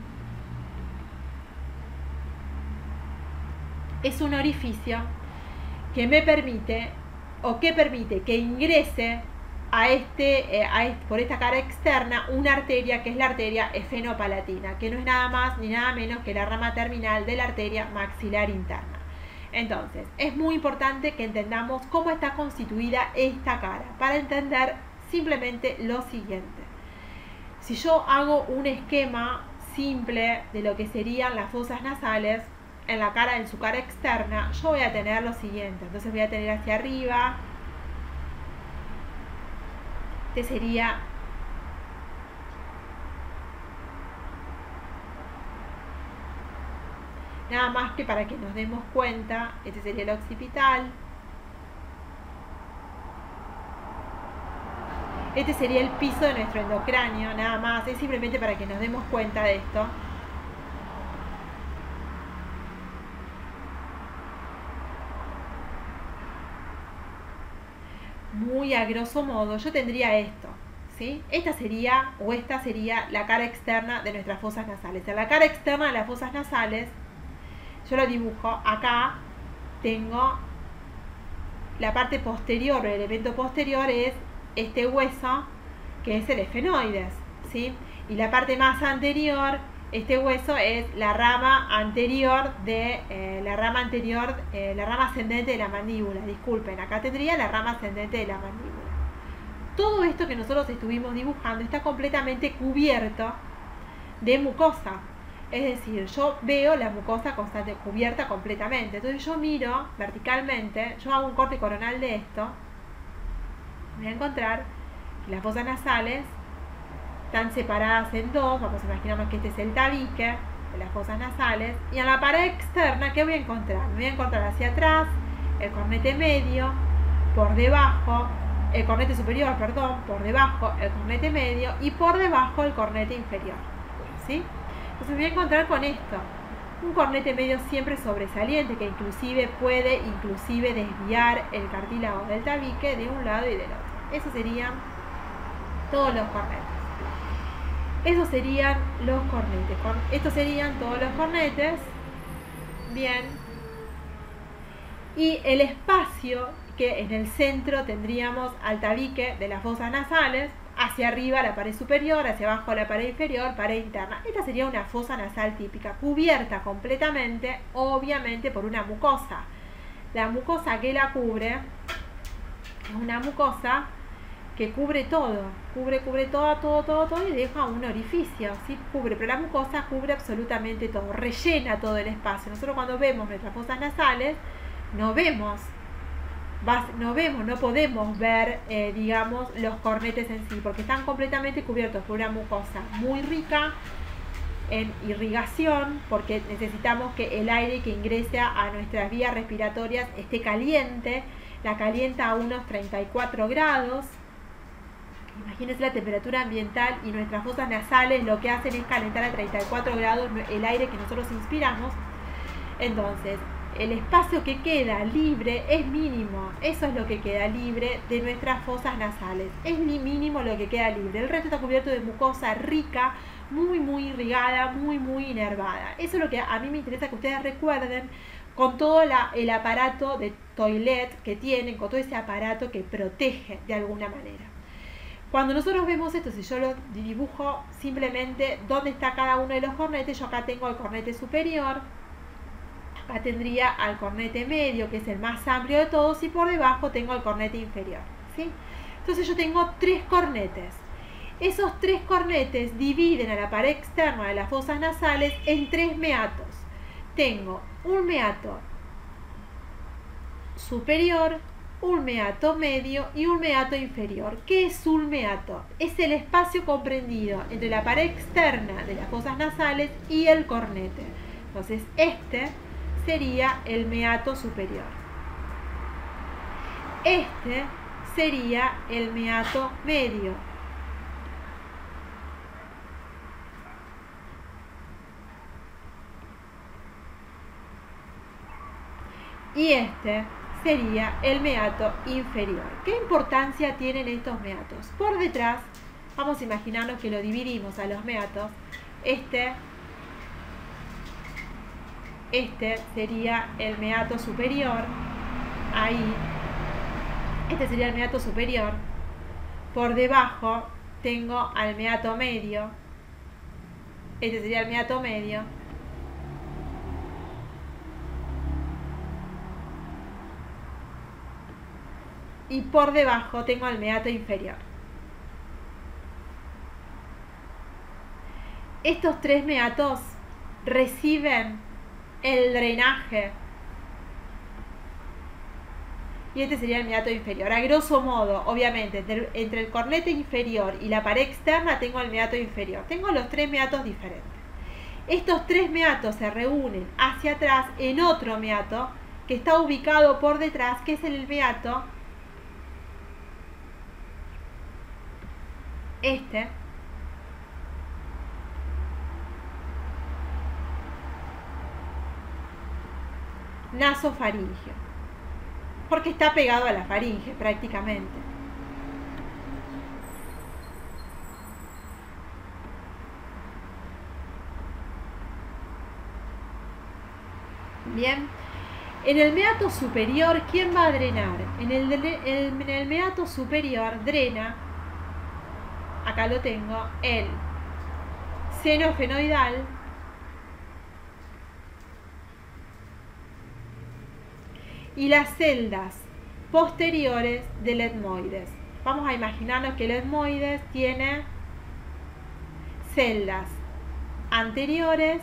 es un orificio que me permite, o que permite que ingrese a este, eh, a este, por esta cara externa, una arteria, que es la arteria esfenopalatina, que no es nada más ni nada menos que la rama terminal de la arteria maxilar interna. Entonces, es muy importante que entendamos cómo está constituida esta cara, para entender simplemente lo siguiente. Si yo hago un esquema simple de lo que serían las fosas nasales, en la cara, en su cara externa, yo voy a tener lo siguiente. Entonces voy a tener hacia arriba, este sería nada más que para que nos demos cuenta, este sería el occipital, este sería el piso de nuestro endocráneo, nada más, es simplemente para que nos demos cuenta de esto. Muy a grosso modo, yo tendría esto, ¿sí? Esta sería, o esta sería la cara externa de nuestras fosas nasales. En la cara externa de las fosas nasales, yo lo dibujo, acá tengo la parte posterior, el elemento posterior es este hueso, que es el esfenoides, ¿sí? Y la parte más anterior, este hueso es la rama anterior de eh, la rama anterior, eh, la rama ascendente de la mandíbula. Disculpen, acá tendría la rama ascendente de la mandíbula. Todo esto que nosotros estuvimos dibujando está completamente cubierto de mucosa. Es decir, yo veo la mucosa constante, cubierta completamente. Entonces yo miro verticalmente, yo hago un corte coronal de esto, voy a encontrar que las fosas nasales están separadas en dos. Vamos a imaginarnos que este es el tabique de las fosas nasales, y en la pared externa, ¿qué voy a encontrar? Me voy a encontrar hacia atrás el cornete medio, por debajo el cornete superior, perdón, por debajo el cornete medio y por debajo el cornete inferior, ¿sí? Entonces me voy a encontrar con esto, un cornete medio siempre sobresaliente, que inclusive puede inclusive desviar el cartílago del tabique de un lado y del otro. Esos serían todos los cornetes. Esos serían los cornetes. Estos serían todos los cornetes. Bien. Y el espacio que en el centro tendríamos al tabique de las fosas nasales, hacia arriba la pared superior, hacia abajo la pared inferior, pared interna. Esta sería una fosa nasal típica, cubierta completamente, obviamente, por una mucosa. La mucosa que la cubre es una mucosa que cubre todo, cubre, cubre todo, todo, todo, todo y deja un orificio, ¿sí? Cubre, pero la mucosa cubre absolutamente todo, rellena todo el espacio. Nosotros cuando vemos nuestras fosas nasales, no vemos, no vemos, no podemos ver, eh, digamos, los cornetes en sí, porque están completamente cubiertos por una mucosa muy rica en irrigación, porque necesitamos que el aire que ingrese a nuestras vías respiratorias esté caliente, la calienta a unos treinta y cuatro grados. Imagínense la temperatura ambiental, y nuestras fosas nasales lo que hacen es calentar a treinta y cuatro grados el aire que nosotros inspiramos. Entonces, el espacio que queda libre es mínimo. Eso es lo que queda libre de nuestras fosas nasales. Es mínimo lo que queda libre. El resto está cubierto de mucosa rica, muy, muy irrigada, muy, muy inervada. Eso es lo que a mí me interesa que ustedes recuerden, con todo la, el aparato de toilet que tienen, con todo ese aparato que protege de alguna manera. Cuando nosotros vemos esto, si yo lo dibujo simplemente dónde está cada uno de los cornetes, yo acá tengo el cornete superior, acá tendría al cornete medio, que es el más amplio de todos, y por debajo tengo el cornete inferior, ¿sí? Entonces yo tengo tres cornetes. Esos tres cornetes dividen a la pared externa de las fosas nasales en tres meatos. Tengo un meato superior, un meato medio y un meato inferior. ¿Qué es un meato? Es el espacio comprendido entre la pared externa de las fosas nasales y el cornete. Entonces este sería el meato superior. Este sería el meato medio. Y este sería el meato inferior. ¿Qué importancia tienen estos meatos? Por detrás, vamos a imaginarnos que lo dividimos a los meatos. Este, este sería el meato superior. Ahí. Este sería el meato superior. Por debajo tengo al meato medio. Este sería el meato medio. Y por debajo tengo el meato inferior. Estos tres meatos reciben el drenaje. Y este sería el meato inferior. A grosso modo, obviamente, entre, entre el cornete inferior y la pared externa tengo el meato inferior. Tengo los tres meatos diferentes. Estos tres meatos se reúnen hacia atrás en otro meato que está ubicado por detrás, que es el meato este, nasofaringeo, porque está pegado a la faringe prácticamente. Bien, en el meato superior, ¿quién va a drenar? En el, el, en el meato superior drena, acá lo tengo, el seno fenoidal y las celdas posteriores del etmoides. Vamos a imaginarnos que el etmoides tiene celdas anteriores,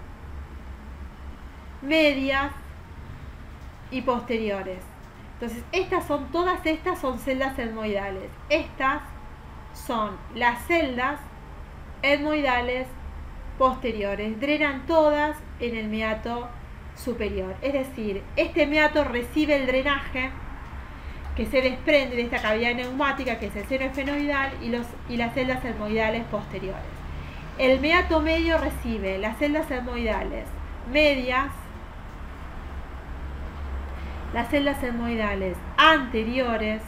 medias y posteriores. Entonces, estas son, todas estas son celdas etmoidales. Estas son las celdas etmoidales posteriores. Drenan todas en el meato superior. Es decir, este meato recibe el drenaje que se desprende de esta cavidad neumática, que es el seno esfenoidal, y, los, y las celdas etmoidales posteriores. El meato medio recibe las celdas etmoidales medias, las celdas etmoidales anteriores,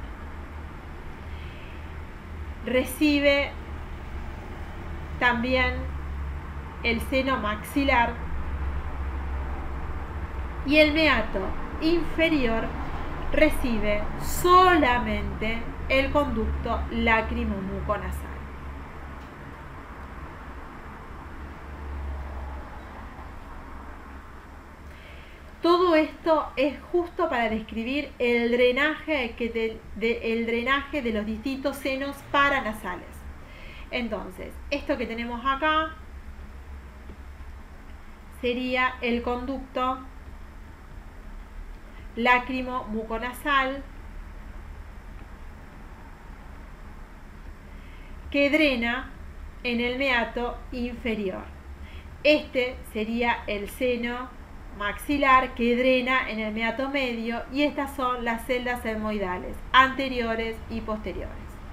recibe también el seno maxilar, y el meato inferior recibe solamente el conducto lácrimo-muconasal. Todo esto es justo para describir el drenaje, que de, de, el drenaje de los distintos senos paranasales. Entonces, esto que tenemos acá sería el conducto lácrimo-muconasal que drena en el meato inferior. Este sería el seno maxilar que drena en el meato medio, y estas son las celdas etmoidales anteriores y posteriores.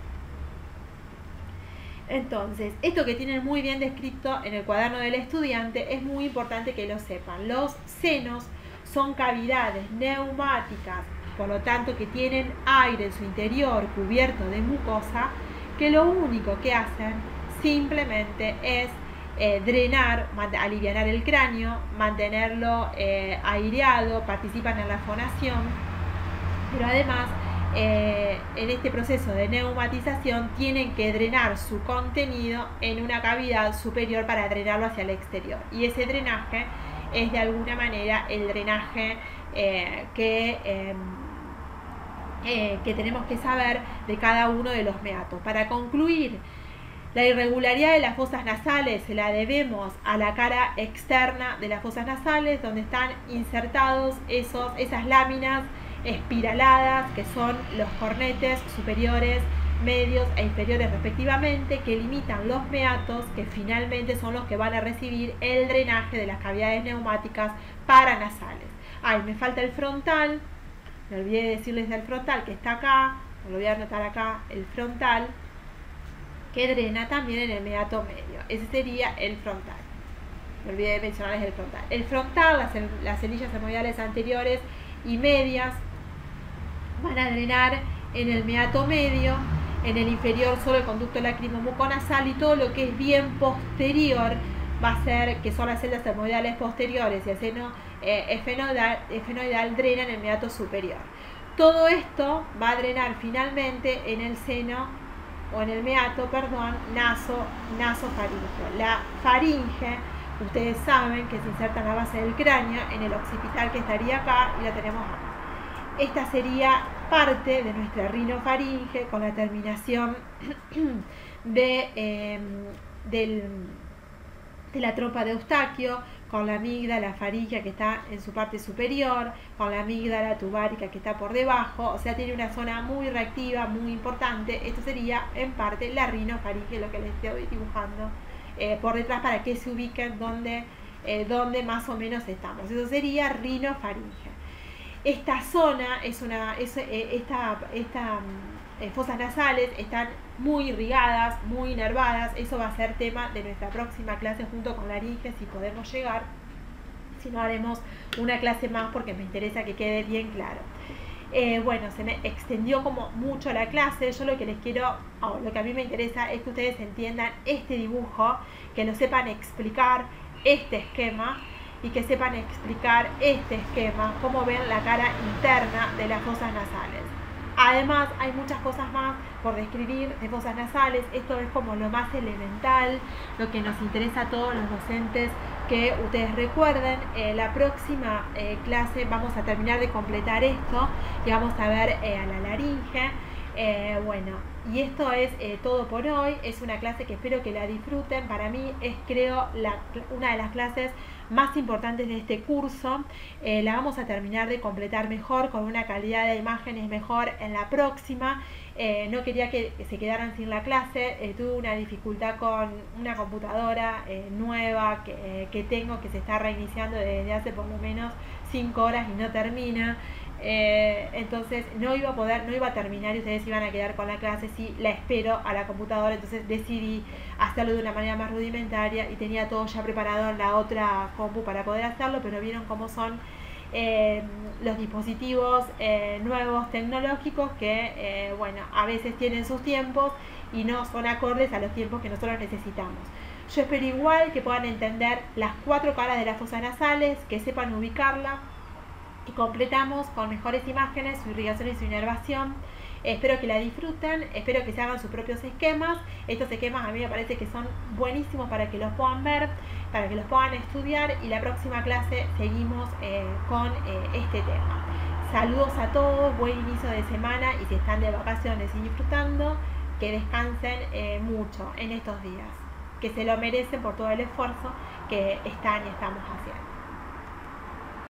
Entonces, esto que tienen muy bien descrito en el cuaderno del estudiante es muy importante que lo sepan. Los senos son cavidades neumáticas, por lo tanto que tienen aire en su interior cubierto de mucosa, que lo único que hacen simplemente es eh, drenar, aliviar el cráneo, mantenerlo eh, aireado, participan en la fonación, pero además eh, en este proceso de neumatización tienen que drenar su contenido en una cavidad superior para drenarlo hacia el exterior, y ese drenaje es de alguna manera el drenaje eh, que, eh, eh, que tenemos que saber de cada uno de los meatos. Para concluir, la irregularidad de las fosas nasales se la debemos a la cara externa de las fosas nasales, donde están insertados esos, esas láminas espiraladas que son los cornetes superiores, medios e inferiores respectivamente, que limitan los meatos, que finalmente son los que van a recibir el drenaje de las cavidades neumáticas paranasales. Ay, me falta el frontal, me olvidé de decirles del frontal que está acá, lo voy a anotar acá, el frontal, que drena también en el meato medio. Ese sería el frontal. Me olvidé de mencionarles el frontal. El frontal, las, las celillas etmoidales anteriores y medias van a drenar en el meato medio, en el inferior solo el conducto lácrimo-muconasal, y todo lo que es bien posterior va a ser, que son las celdas etmoidales posteriores y el seno eh, esfenoidal, esfenoidal, drena en el meato superior. Todo esto va a drenar finalmente en el seno, o en el meato, perdón, naso, nasofaringeo. La faringe, ustedes saben que se inserta en la base del cráneo, en el occipital, que estaría acá, y la tenemos acá. Esta sería parte de nuestra rinofaringe, con la terminación de, eh, del, de la trompa de Eustaquio, con la amígdala faríngea que está en su parte superior, con la amígdala tubárica que está por debajo, o sea, tiene una zona muy reactiva, muy importante. Esto sería en parte la rinofaringe, lo que les estoy dibujando eh, por detrás para que se ubiquen donde, eh, donde más o menos estamos. Eso sería rinofaringe. Esta zona es una, es, eh, esta, esta eh, fosas nasales están muy irrigadas, muy inervadas. Eso va a ser tema de nuestra próxima clase junto con laringe, si podemos llegar. Si no, haremos una clase más porque me interesa que quede bien claro. Eh, bueno, se me extendió como mucho la clase. Yo lo que les quiero, oh, lo que a mí me interesa es que ustedes entiendan este dibujo, que lo sepan explicar este esquema, y que sepan explicar este esquema, cómo ven la cara interna de las fosas nasales. Además, hay muchas cosas más por describir de fosas nasales. Esto es como lo más elemental, lo que nos interesa a todos los docentes que ustedes recuerden. Eh, la próxima eh, clase vamos a terminar de completar esto y vamos a ver eh, a la laringe. Eh, bueno, y esto es eh, todo por hoy. Es una clase que espero que la disfruten. Para mí es, creo, la, una de las clases más importantes de este curso. Eh, la vamos a terminar de completar mejor, con una calidad de imágenes mejor en la próxima. Eh, no quería que, que se quedaran sin la clase. Eh, tuve una dificultad con una computadora eh, nueva que, eh, que tengo, que se está reiniciando desde hace por lo menos cinco horas y no termina. Eh, entonces no iba a poder, no iba a terminar y ustedes iban a quedar con la clase si la espero a la computadora. Entonces decidí hacerlo de una manera más rudimentaria y tenía todo ya preparado en la otra compu para poder hacerlo, pero vieron cómo son eh, los dispositivos eh, nuevos tecnológicos que eh, bueno, a veces tienen sus tiempos y no son acordes a los tiempos que nosotros necesitamos. Yo espero igual que puedan entender las cuatro caras de las fosas nasales, que sepan ubicarla, y completamos con mejores imágenes su irrigación y su inervación. Eh, espero que la disfruten, espero que se hagan sus propios esquemas. Estos esquemas a mí me parece que son buenísimos para que los puedan ver, para que los puedan estudiar, y la próxima clase seguimos eh, con eh, este tema. Saludos a todos, buen inicio de semana, y si están de vacaciones y disfrutando, que descansen eh, mucho en estos días, que se lo merecen por todo el esfuerzo que están y estamos haciendo.